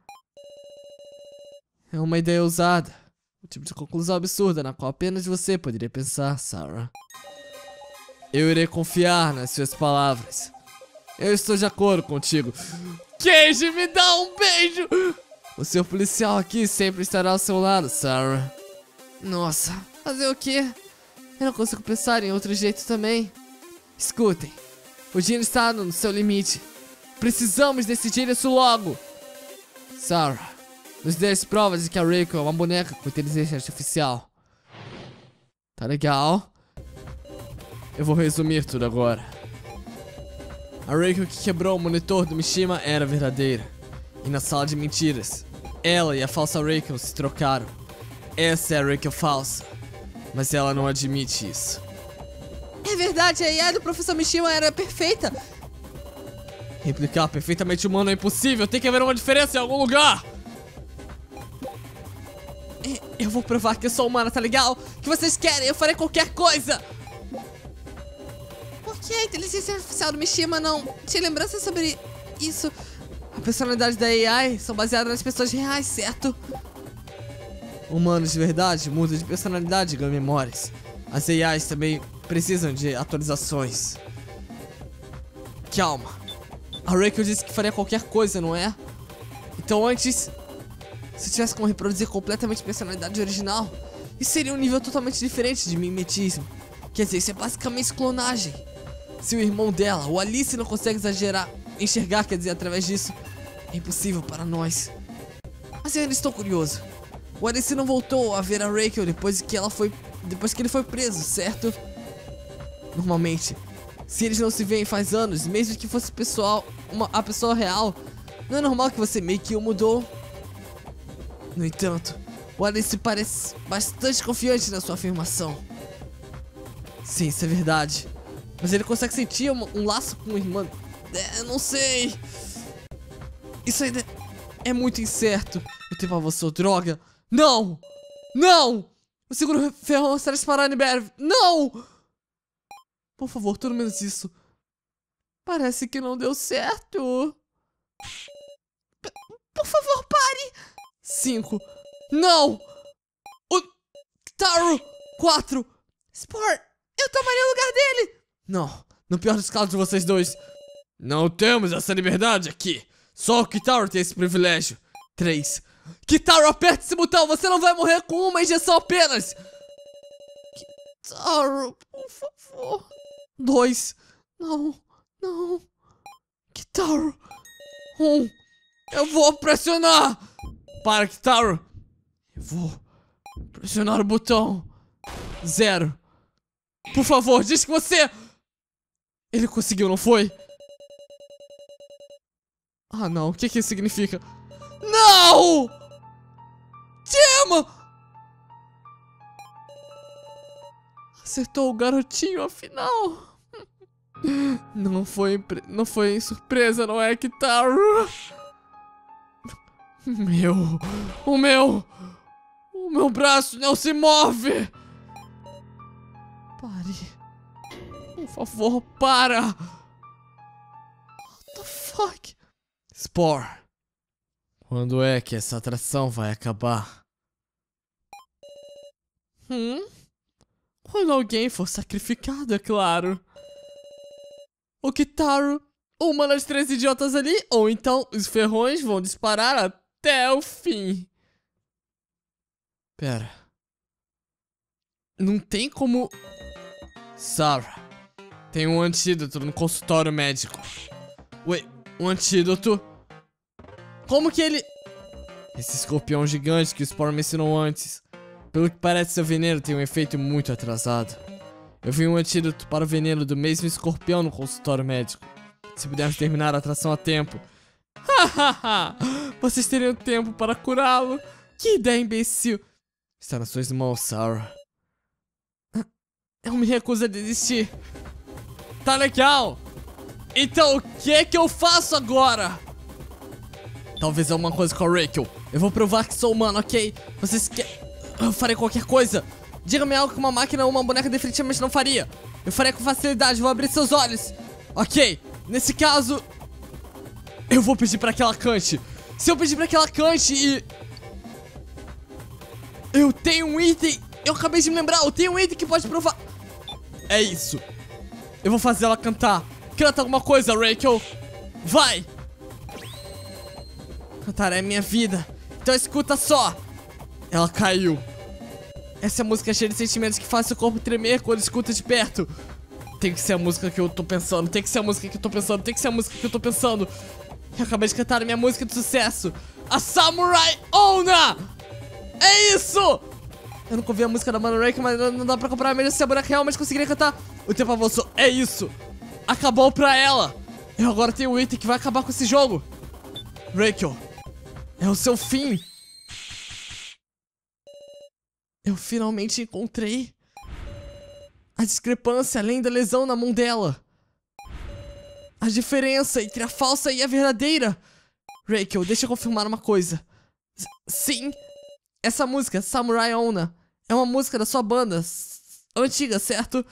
É uma ideia ousada. O tipo de conclusão absurda na qual apenas você poderia pensar, Sarah. Eu irei confiar nas suas palavras. Eu estou de acordo contigo. Cage, me dá um beijo! O seu policial aqui sempre estará ao seu lado, Sarah. Nossa, fazer o quê? Eu não consigo pensar em outro jeito também. Escutem, o dia está no seu limite. Precisamos decidir isso logo. Sarah, nos dê as provas de que a Rachel é uma boneca com inteligência artificial. Tá legal? Eu vou resumir tudo agora. A Rachel que quebrou o monitor do Mishima era verdadeira. E na sala de mentiras, ela e a falsa Rachel se trocaram. Essa é a Rachel falsa, mas ela não admite isso. É verdade, a IA do professor Mishima era perfeita. Replicar perfeitamente humano é impossível, tem que haver uma diferença em algum lugar. Eu vou provar que eu sou humana, tá legal? O que vocês querem? Eu farei qualquer coisa. Por que a inteligência artificial do Mishima não tinha lembrança sobre isso? A personalidade da AI são baseadas nas pessoas reais, certo? Humanos de verdade mudam de personalidade e ganham memórias. As AIs também precisam de atualizações. Calma. A Rachel disse que faria qualquer coisa, não é? Então antes, se tivesse como reproduzir completamente a personalidade original, isso seria um nível totalmente diferente de mimetismo. Quer dizer, isso é basicamente clonagem. Se o irmão dela, o Alice, não consegue enxergar, quer dizer, através disso, é impossível para nós. Mas eu ainda estou curioso. O Alice não voltou a ver a Rachel depois que ele foi preso, certo? Normalmente, se eles não se veem faz anos, mesmo que fosse a pessoa real, não é normal que você meio que o mudou. No entanto, o Alice parece bastante confiante na sua afirmação. Sim, isso é verdade. Mas ele consegue sentir um laço com o irmão. Não sei. Isso ainda é muito incerto. Eu tenho pra você, droga. Não! Não! O segundo ferrão será disparado em breve. Não! Por favor, tudo menos isso. Parece que não deu certo. Por favor, pare! 5. Não! O Taro! 4. Spore! Eu tomaria o lugar dele! Não, no pior dos casos de vocês dois. Não temos essa liberdade aqui. Só o Kitaro tem esse privilégio. 3. Kitaro, aperte esse botão. Você não vai morrer com uma injeção apenas. Kitaro, por favor. 2. Não, não. Kitaro. 1. Eu vou pressionar. Para, Kitaro. Eu vou pressionar o botão. 0. Por favor, diz que você... Ele conseguiu, não foi? Ah, não. O que isso significa? Não! Tim! Acertou o garotinho, afinal. Não foi surpresa, não é, Kitaro? O meu braço não se move. Pare. Por favor, para. What the fuck? Spore. Quando é que essa atração vai acabar? Quando alguém for sacrificado, é claro. O Kitaro, uma das 3 idiotas ali, ou então os ferrões vão disparar até o fim. Pera. Não tem como... Sarah, tem um antídoto no consultório médico. Ué, um antídoto? Como que ele... Esse escorpião gigante que o Spore mencionou antes. Pelo que parece, seu veneno tem um efeito muito atrasado. Eu vi um antídoto para o veneno do mesmo escorpião no consultório médico. Se pudermos terminar a atração a tempo. Hahaha! Vocês teriam tempo para curá-lo? Que ideia imbecil! Está nas suas mãos, Sarah. Eu me recuso a desistir. Tá legal. Então o que é que eu faço agora? Talvez alguma coisa com a Rachel. Eu vou provar que sou humano, ok? Vocês querem... Eu farei qualquer coisa. Diga-me algo que uma máquina ou uma boneca definitivamente não faria. Eu farei com facilidade, vou abrir seus olhos. Ok, nesse caso... Eu vou pedir pra que ela cante. Se eu pedir pra que ela cante e... Eu tenho um item... Eu acabei de me lembrar, eu tenho um item que pode provar... É isso. Eu vou fazer ela cantar. Canta alguma coisa, Rachel. Vai! Cantar é minha vida. Então escuta só. Ela caiu. Essa é a música cheia de sentimentos que faz seu corpo tremer quando escuta de perto. Tem que ser a música que eu tô pensando. Tem que ser a música que eu tô pensando. Tem que ser a música que eu tô pensando. Eu acabei de cantar a minha música de sucesso. A Samurai Onna! É isso! Eu nunca ouvi a música da Mano Rachel, mas não dá pra comparar mesmo se a boneca realmente conseguiria cantar. O tempo avançou. É isso. Acabou pra ela. Eu agora tenho um item que vai acabar com esse jogo. Rachel, é o seu fim. Eu finalmente encontrei a discrepância além da lesão na mão dela. A diferença entre a falsa e a verdadeira. Rachel, deixa eu confirmar uma coisa. Sim, essa música, Samurai Onna, é uma música da sua banda antiga, certo?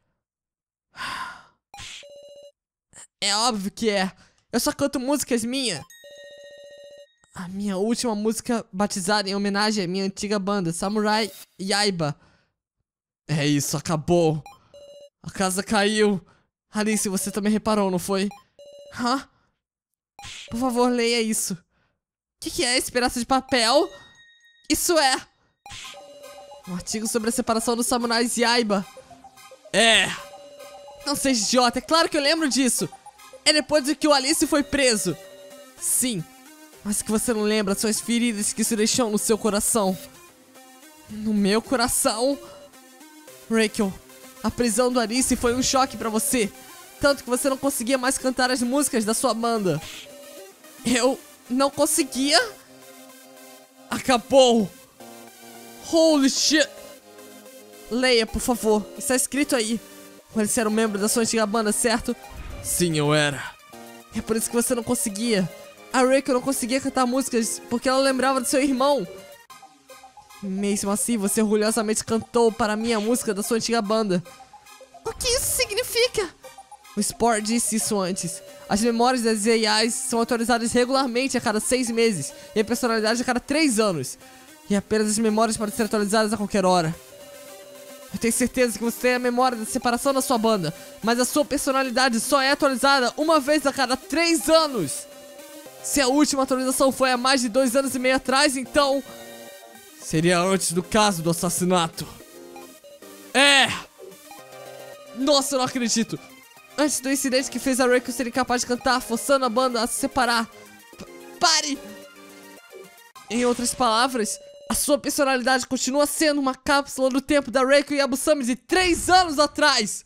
É óbvio que é. Eu só canto músicas minhas. A minha última música batizada em homenagem à minha antiga banda, Samurai Yaiba. É isso, acabou. A casa caiu. Alice, você também reparou, não foi? Hã? Por favor, leia isso. O que é esse pedaço de papel? Isso é um artigo sobre a separação dos samurais Yaiba. É. Não seja idiota, é claro que eu lembro disso. É depois de que o Alice foi preso. Sim. Mas que você não lembra são as feridas que isso deixou no seu coração. No meu coração? Rachel, a prisão do Alice foi um choque pra você. Tanto que você não conseguia mais cantar as músicas da sua banda. Eu não conseguia? Acabou. Holy shit. Leia, por favor. Está escrito aí. Você era um membro da sua antiga banda, certo? Sim, eu era. É por isso que você não conseguia. A Reiko não conseguia cantar músicas porque ela lembrava do seu irmão. Mesmo assim, você orgulhosamente cantou para mim a música da sua antiga banda. O que isso significa? O Spore disse isso antes. As memórias das AIs são atualizadas regularmente a cada 6 meses e a personalidade a cada 3 anos. E apenas as memórias podem ser atualizadas a qualquer hora. Eu tenho certeza que você tem a memória da separação da sua banda, mas a sua personalidade só é atualizada uma vez a cada 3 anos. Se a última atualização foi há mais de 2 anos e meio atrás, então... seria antes do caso do assassinato. É! Nossa, eu não acredito. Antes do incidente que fez a Reiko ser incapaz de cantar, forçando a banda a se separar. Pare! Em outras palavras, a sua personalidade continua sendo uma cápsula do tempo da Reiko Yabusame de 3 anos atrás.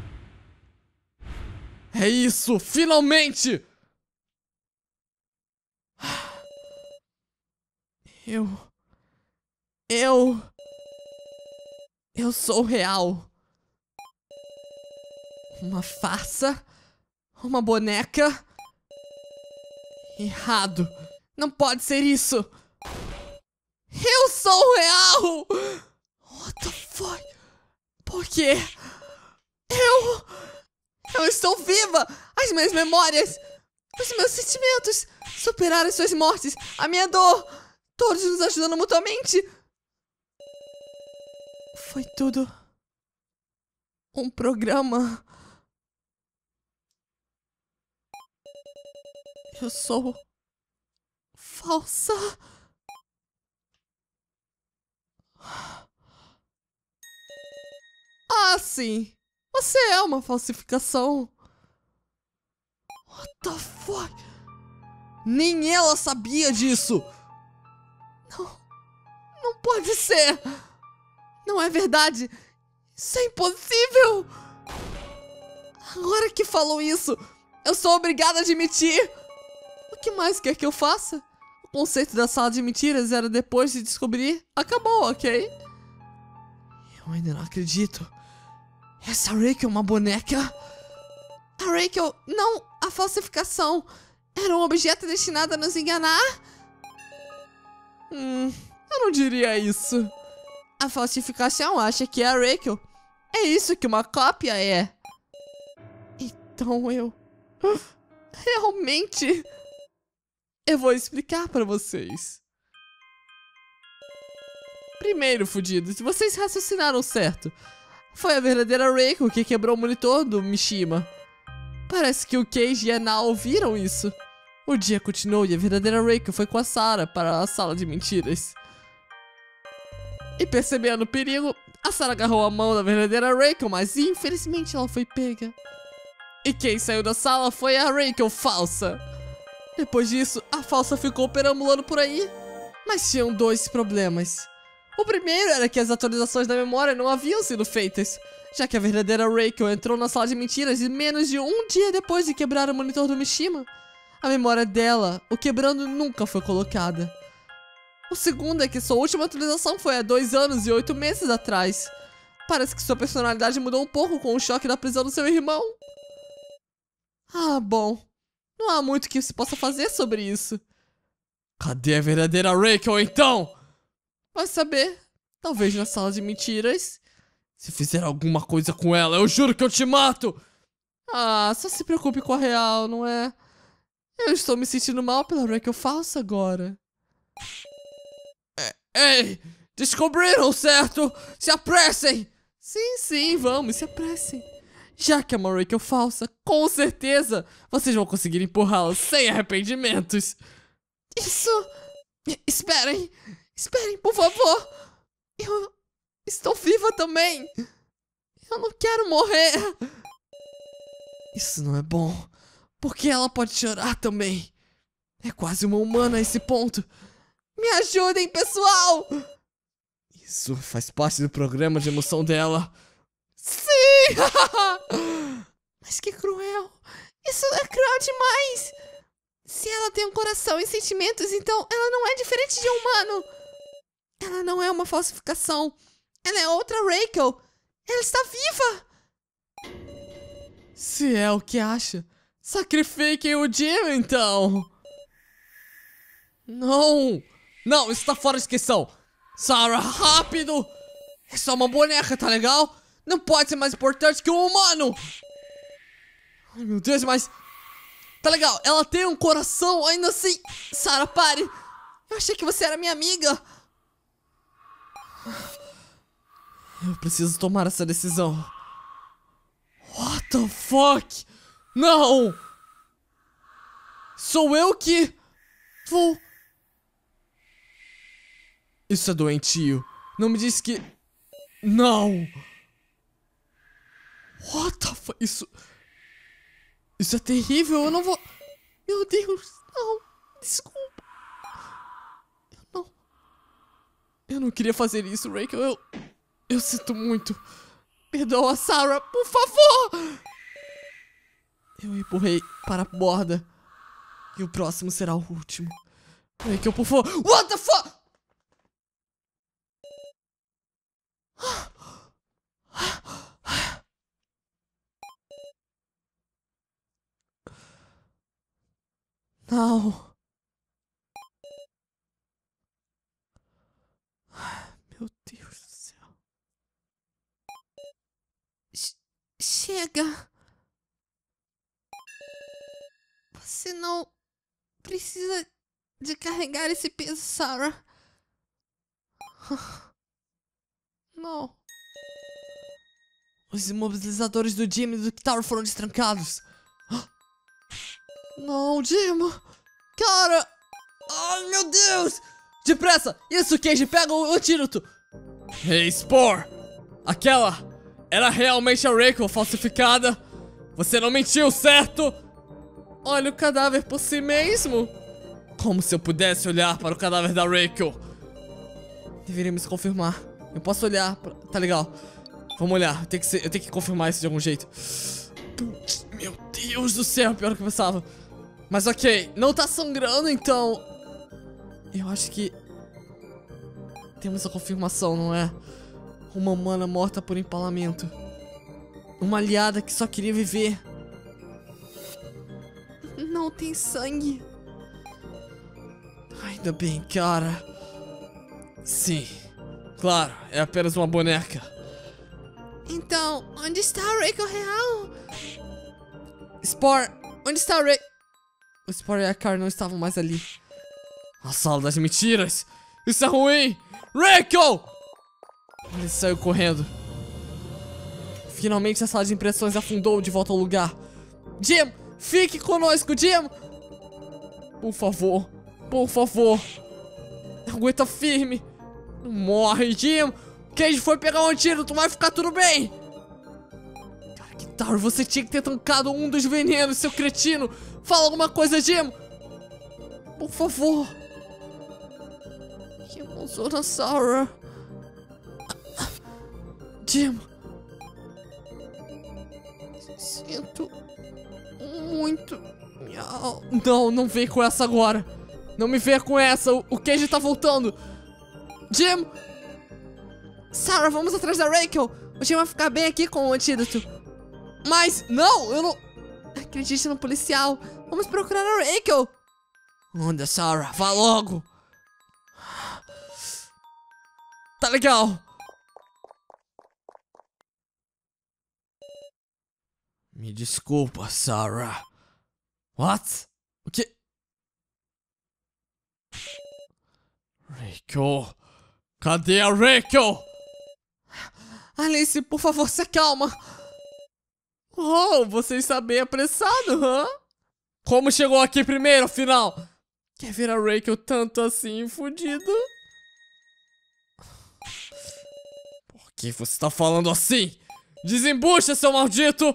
É isso, finalmente! Eu sou real. Uma farsa? Uma boneca? Errado. Não pode ser isso. Eu sou real! What the fuck? Por quê? Eu estou viva! As minhas memórias, os meus sentimentos superaram suas mortes, a minha dor, todos nos ajudando mutuamente. Foi tudo um programa. Eu sou falsa. Ah, sim. Você é uma falsificação. What the fuck? Nem ela sabia disso. Não pode ser. Não é verdade. Isso é impossível. Agora que falou isso, eu sou obrigada a admitir. O que mais quer que eu faça? O conceito da sala de mentiras era depois de descobrir. Acabou, ok? Eu ainda não acredito. Essa Reiko é uma boneca? A Reiko... não, a falsificação era um objeto destinado a nos enganar? Eu não diria isso. A falsificação acha que é a Reiko. É isso que uma cópia é. Então eu... realmente... eu vou explicar pra vocês. Primeiro, fudidos, vocês raciocinaram certo. Foi a verdadeira Reiko que quebrou o monitor do Mishima. Parece que o Keiji e a Nao ouviram isso. O dia continuou e a verdadeira Reiko foi com a Sarah para a sala de mentiras. E percebendo o perigo, a Sarah agarrou a mão da verdadeira Reiko, mas infelizmente ela foi pega. E quem saiu da sala foi a Reiko falsa. Depois disso, a falsa ficou perambulando por aí. Mas tinham 2 problemas. O primeiro era que as atualizações da memória não haviam sido feitas, já que a verdadeira Reiko entrou na sala de mentiras e menos de 1 dia depois de quebrar o monitor do Mishima. A memória dela, o quebrando, nunca foi colocada. O segundo é que sua última atualização foi há 2 anos e 8 meses atrás. Parece que sua personalidade mudou um pouco com o choque da prisão do seu irmão. Ah, bom. Não há muito que se possa fazer sobre isso. Cadê a verdadeira Reiko, então? Vai saber. Talvez na sala de mentiras. Se fizer alguma coisa com ela, eu juro que eu te mato! Ah, só se preocupe com a real, não é? Eu estou me sentindo mal pela Reiko falsa agora. Ei! Descobriram, certo? Se apressem! Sim, vamos, se apressem. Já que é uma Reiko falsa, com certeza vocês vão conseguir empurrá-la sem arrependimentos. Isso... Esperem, por favor. Eu estou viva também. Eu não quero morrer. Isso não é bom, porque ela pode chorar também. É quase uma humana a esse ponto. Me ajudem, pessoal! Isso faz parte do programa de emoção dela. Sim! Mas que cruel. Isso é cruel demais. Se ela tem um coração e sentimentos, então ela não é diferente de um humano. Ela não é uma falsificação. Ela é outra Reiko. Ela está viva. Se é o que acha, sacrifiquem o Jim, então. Não! Não, isso tá fora de questão! Sarah, rápido! É só uma boneca, tá legal? Não pode ser mais importante que um humano! Ai, meu Deus, mas... Tá legal, ela tem um coração, ainda assim... Sarah, pare! Eu achei que você era minha amiga! Eu preciso tomar essa decisão. What the fuck? Não! Sou eu que... vou... Isso é doentio. Não me disse que... Não! What the fuck? Isso é terrível, eu não vou... Meu Deus, não. Desculpa. Eu não queria fazer isso, Rachel. Eu sinto muito. Perdoa, Sarah, por favor! Eu empurrei para a borda. E o próximo será o último. Rachel, por favor. What the fuck? Não. Meu Deus do céu. Chega. Você não precisa de carregar esse peso, Sarah. Não. Os imobilizadores do Jim e do Tower foram destrancados. Não, Jim. Cara. Ai, meu Deus. Depressa. Isso, Cage. Pega o antídoto. Hey, Spore. Aquela era realmente a Rachel falsificada. Você não mentiu, certo? Olha o cadáver por si mesmo. Como se eu pudesse olhar para o cadáver da Rachel. Deveríamos confirmar. Eu posso olhar pra... Tá legal. Vamos olhar. Eu tenho que confirmar isso de algum jeito. Meu Deus do céu. Pior do que eu pensava. Mas ok. Não tá sangrando, então... Eu acho que... Temos a confirmação, não é? Uma humana morta por empalamento. Uma aliada que só queria viver. Não tem sangue. Ainda bem, cara. Sim. Claro, é apenas uma boneca. Então, onde está a Rachel real? Spore, onde está a Rachel? O Spore e a Car não estavam mais ali. A sala das mentiras. Isso é ruim. Rachel! Ele saiu correndo. Finalmente a sala de impressões afundou de volta ao lugar. Jim, fique conosco, Jim! Por favor, por favor. Aguenta firme. Não morre, Jim. Cage foi pegar um antídoto, vai ficar tudo bem. Cara, que tal? Você tinha que ter tancado um dos venenos, seu cretino. Fala alguma coisa, Jim. Por favor. Que emociona, Sarah. Jim. Sinto muito. Não, não vem com essa agora. Não me vê com essa. O Cage tá voltando. Jim. Sarah, vamos atrás da Rachel. O Jim vai ficar bem aqui com o antídoto. Mas, não, eu não... Acredite no policial. Vamos procurar a Rachel. Anda, Sarah, vá logo. Tá legal. Me desculpa, Sarah. What? O que? Rachel. Cadê a Rachel? Alice, por favor, se acalma. Oh, você está bem apressado, hã? Como chegou aqui primeiro, afinal? Quer ver a Rachel tanto assim, fudido? Por que você está falando assim? Desembucha, seu maldito!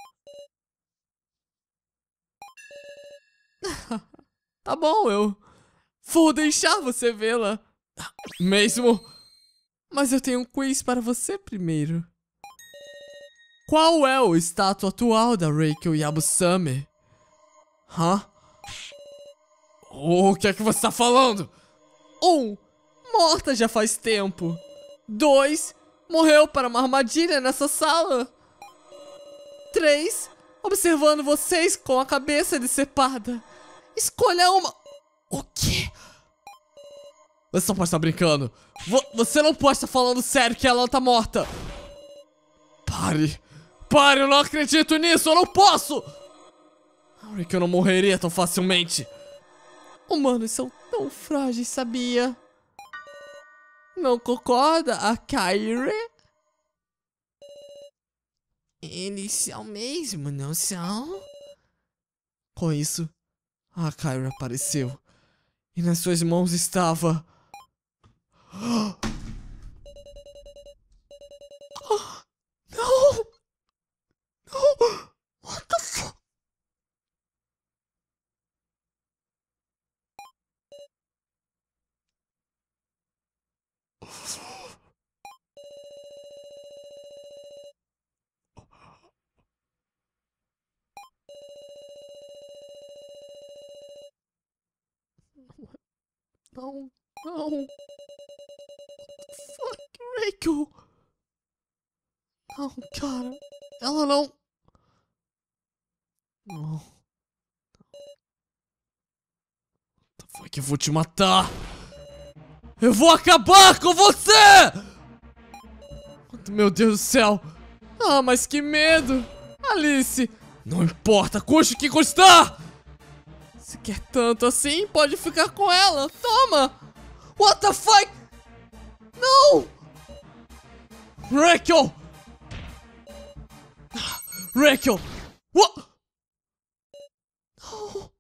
Tá bom, eu vou deixar você vê-la. Mesmo? Mas eu tenho um quiz para você primeiro. Qual é o status atual da Rachel Yabusame? Hã? O que é que você tá falando? 1. Morta já faz tempo. 2. Morreu para uma armadilha nessa sala. 3. Observando vocês com a cabeça decepada. Escolha uma... O quê? Você só pode estar brincando. Você não pode estar falando sério que ela tá morta. Pare. Pare, eu não acredito nisso, eu não posso. Que eu não morreria tão facilmente. Humanos são tão frágeis, sabia? Não concorda, a Kyrie? Eles são mesmo, não são? Com isso, a Kyrie apareceu. E nas suas mãos estava... Não! Não! What the fuck? Não, não. Fuck, Reiko. Não, cara. Ela não. Não. Foi que eu vou te matar. Eu vou acabar com você! Meu Deus do céu. Ah, mas que medo. Alice, não importa, custe o que custar. Se quer tanto assim, pode ficar com ela. Toma! What the fuck? Não! Rachel! Rachel! What? Não.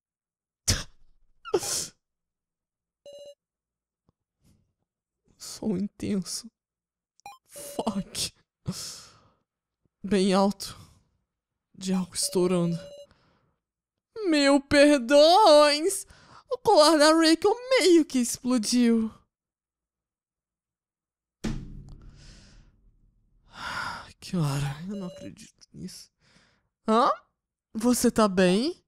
Som intenso. Fuck. Bem alto. De algo estourando. Mil perdões! O colar da Rachel meio que explodiu. Cara, eu não acredito nisso. Hã? Você tá bem?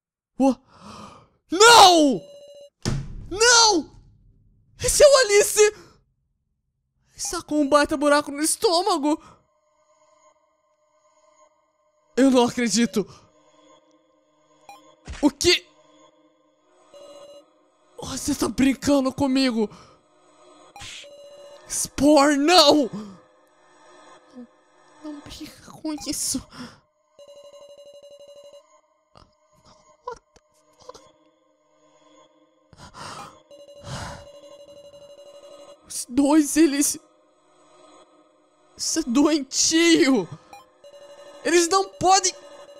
Não! Não! Esse é o Alice! Está com um baita buraco no estômago. Eu não acredito. O que? Você tá brincando comigo? Spore, não! Não brinca com isso. What the fuck? Os dois, eles... Isso é doentio. Eles não podem...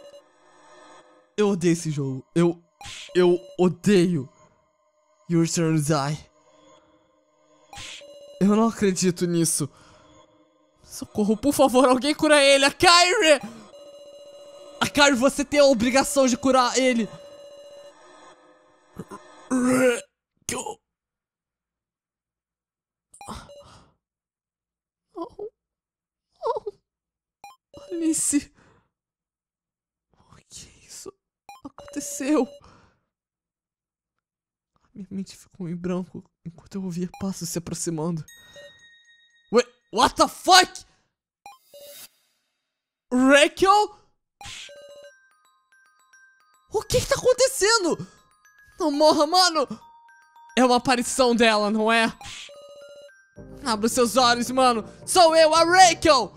Eu odeio esse jogo. Eu odeio. Your Turn to Die. Eu não acredito nisso. Socorro, por favor, alguém cura ele. A Kyrie! A Kyrie, você tem a obrigação de curar ele. Não. Alice. O que isso aconteceu? Minha mente ficou em branco enquanto eu ouvia passos se aproximando. Wait, what the fuck? Rachel? O que tá acontecendo? Não morra, mano! É uma aparição dela, não é? Abra os seus olhos, mano. Sou eu, a Rachel!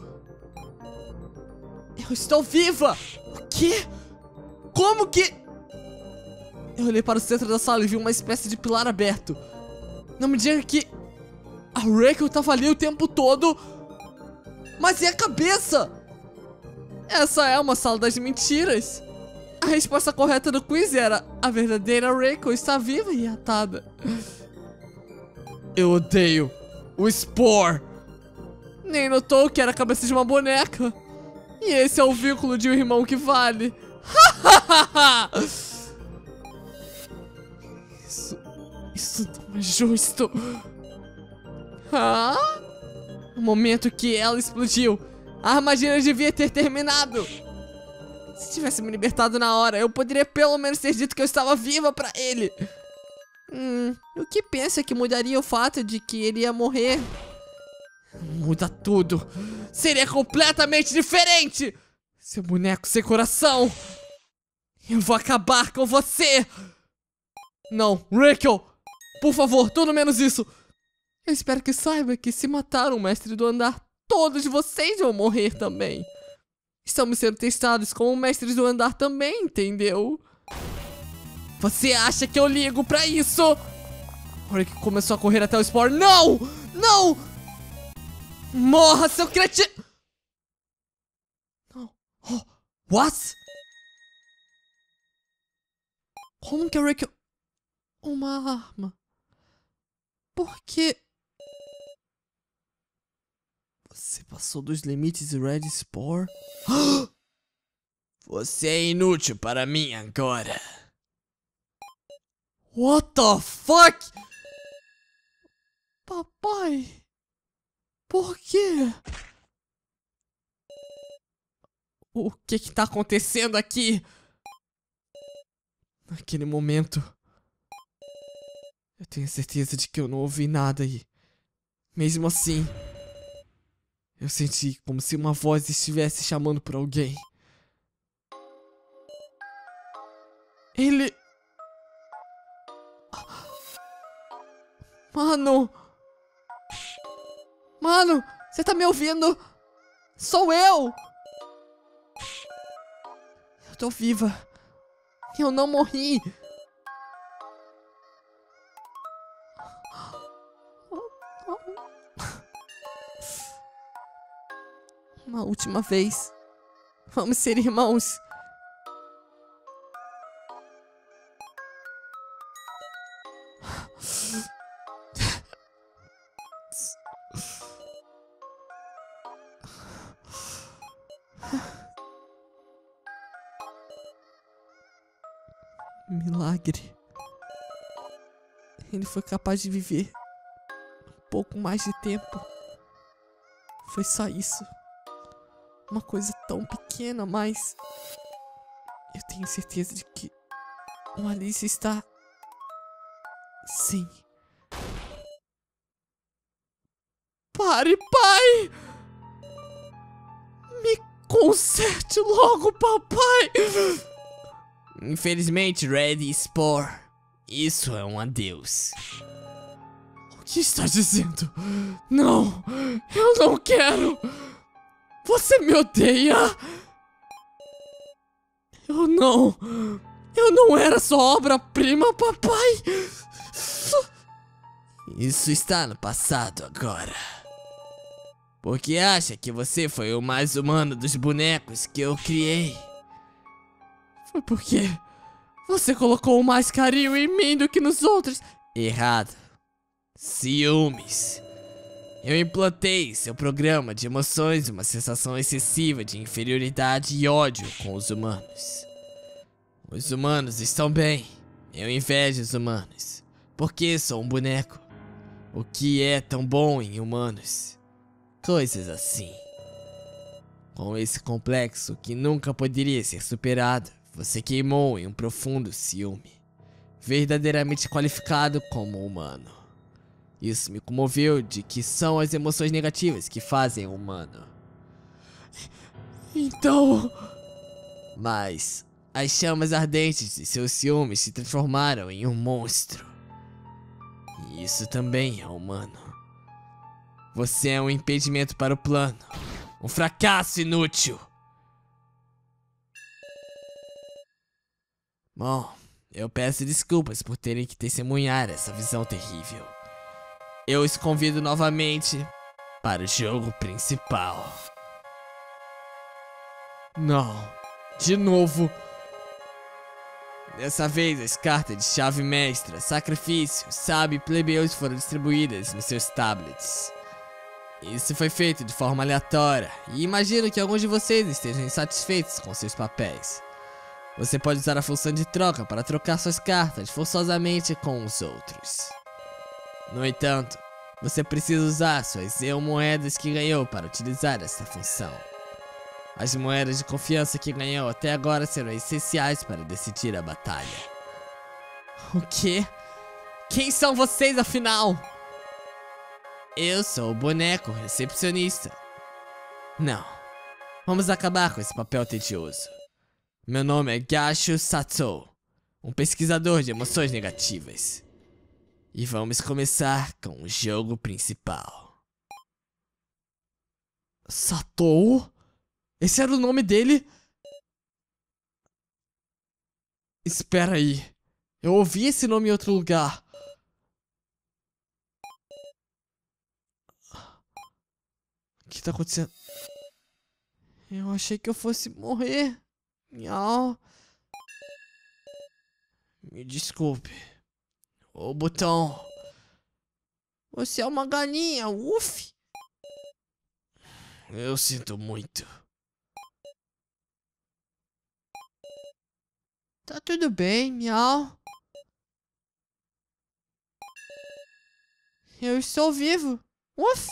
Eu estou viva! O quê? Como que... Eu olhei para o centro da sala e vi uma espécie de pilar aberto. Não me diga que... A Rachel tava ali o tempo todo. Mas e a cabeça? Essa é uma sala das mentiras. A resposta correta do quiz era: a verdadeira Rachel está viva e atada. Eu odeio o Spore. Nem notou que era a cabeça de uma boneca. E esse é o vínculo de um irmão que vale. Isso não é justo. No momento que ela explodiu, a armadilha devia ter terminado. Se tivesse me libertado na hora, eu poderia pelo menos ter dito que eu estava viva pra ele. O que pensa que mudaria o fato de que ele ia morrer? Muda tudo. Seria completamente diferente. Seu boneco sem coração. Eu vou acabar com você. Não, Rachel. Por favor, tudo menos isso. Eu espero que saiba que se matar o mestre do andar, todos vocês vão morrer também. Estamos sendo testados como mestres do andar também, entendeu? Você acha que eu ligo pra isso? Olha que começou a correr até o Spore. Não! Não! Morra, seu cretino! Não. Oh, what? Como que a Rachel... Uma arma? Por quê? Você passou dos limites, Red Spore? Você é inútil para mim agora. What the fuck? Papai? Por quê? O que tá acontecendo aqui? Naquele momento, eu tenho certeza de que eu não ouvi nada e, mesmo assim, eu senti como se uma voz estivesse chamando por alguém. Ele... Mano! Mano, você tá me ouvindo? Sou eu! Eu tô viva. Eu não morri. Uma última vez. Vamos ser irmãos. Milagre. Ele foi capaz de viver um pouco mais de tempo. Foi só isso. Uma coisa tão pequena, mas eu tenho certeza de que o Alice está... Sim. Pare, pai! Me conserte logo, papai! Infelizmente, Red Spore, isso é um adeus. O que está dizendo? Não! Eu não quero! Você me odeia? Eu não era sua obra-prima, papai! Isso está no passado agora. Porque acha que você foi o mais humano dos bonecos que eu criei. Foi porque você colocou mais carinho em mim do que nos outros. Errado. Ciúmes. Eu implantei seu programa de emoções uma sensação excessiva de inferioridade e ódio com os humanos. Os humanos estão bem. Eu invejo os humanos. Porque sou um boneco. O que é tão bom em humanos? Coisas assim. Com esse complexo que nunca poderia ser superado, você queimou em um profundo ciúme. Verdadeiramente qualificado como humano. Isso me comoveu de que são as emoções negativas que fazem o humano. Então... Mas as chamas ardentes de seus ciúmes se transformaram em um monstro. E isso também é humano. Você é um impedimento para o plano. Um fracasso inútil. Bom, eu peço desculpas por terem que testemunhar essa visão terrível. Eu os convido novamente para o jogo principal. Não, de novo. Dessa vez as cartas de chave mestra, sacrifício, sábio e plebeus foram distribuídas nos seus tablets. Isso foi feito de forma aleatória e imagino que alguns de vocês estejam insatisfeitos com seus papéis. Você pode usar a função de troca para trocar suas cartas forçosamente com os outros. No entanto, você precisa usar suas moedas que ganhou para utilizar essa função. As moedas de confiança que ganhou até agora serão essenciais para decidir a batalha. O quê? Quem são vocês, afinal? Eu sou o boneco recepcionista. Não, vamos acabar com esse papel tedioso. Meu nome é Gashu Satou, um pesquisador de emoções negativas. E vamos começar com o jogo principal. Satou? Esse era o nome dele? Espera aí. Eu ouvi esse nome em outro lugar. O que tá acontecendo? Eu achei que eu fosse morrer. Miau. Me desculpe. Ô, Botão. Você é uma galinha, uf. Eu sinto muito. Tá tudo bem, miau. Eu estou vivo. Uf.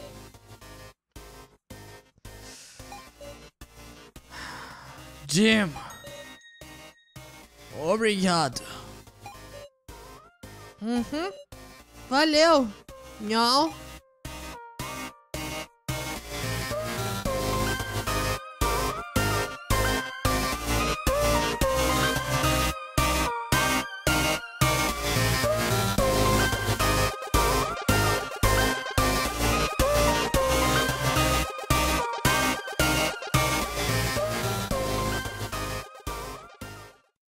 Jim. Obrigado. Valeu. Miau.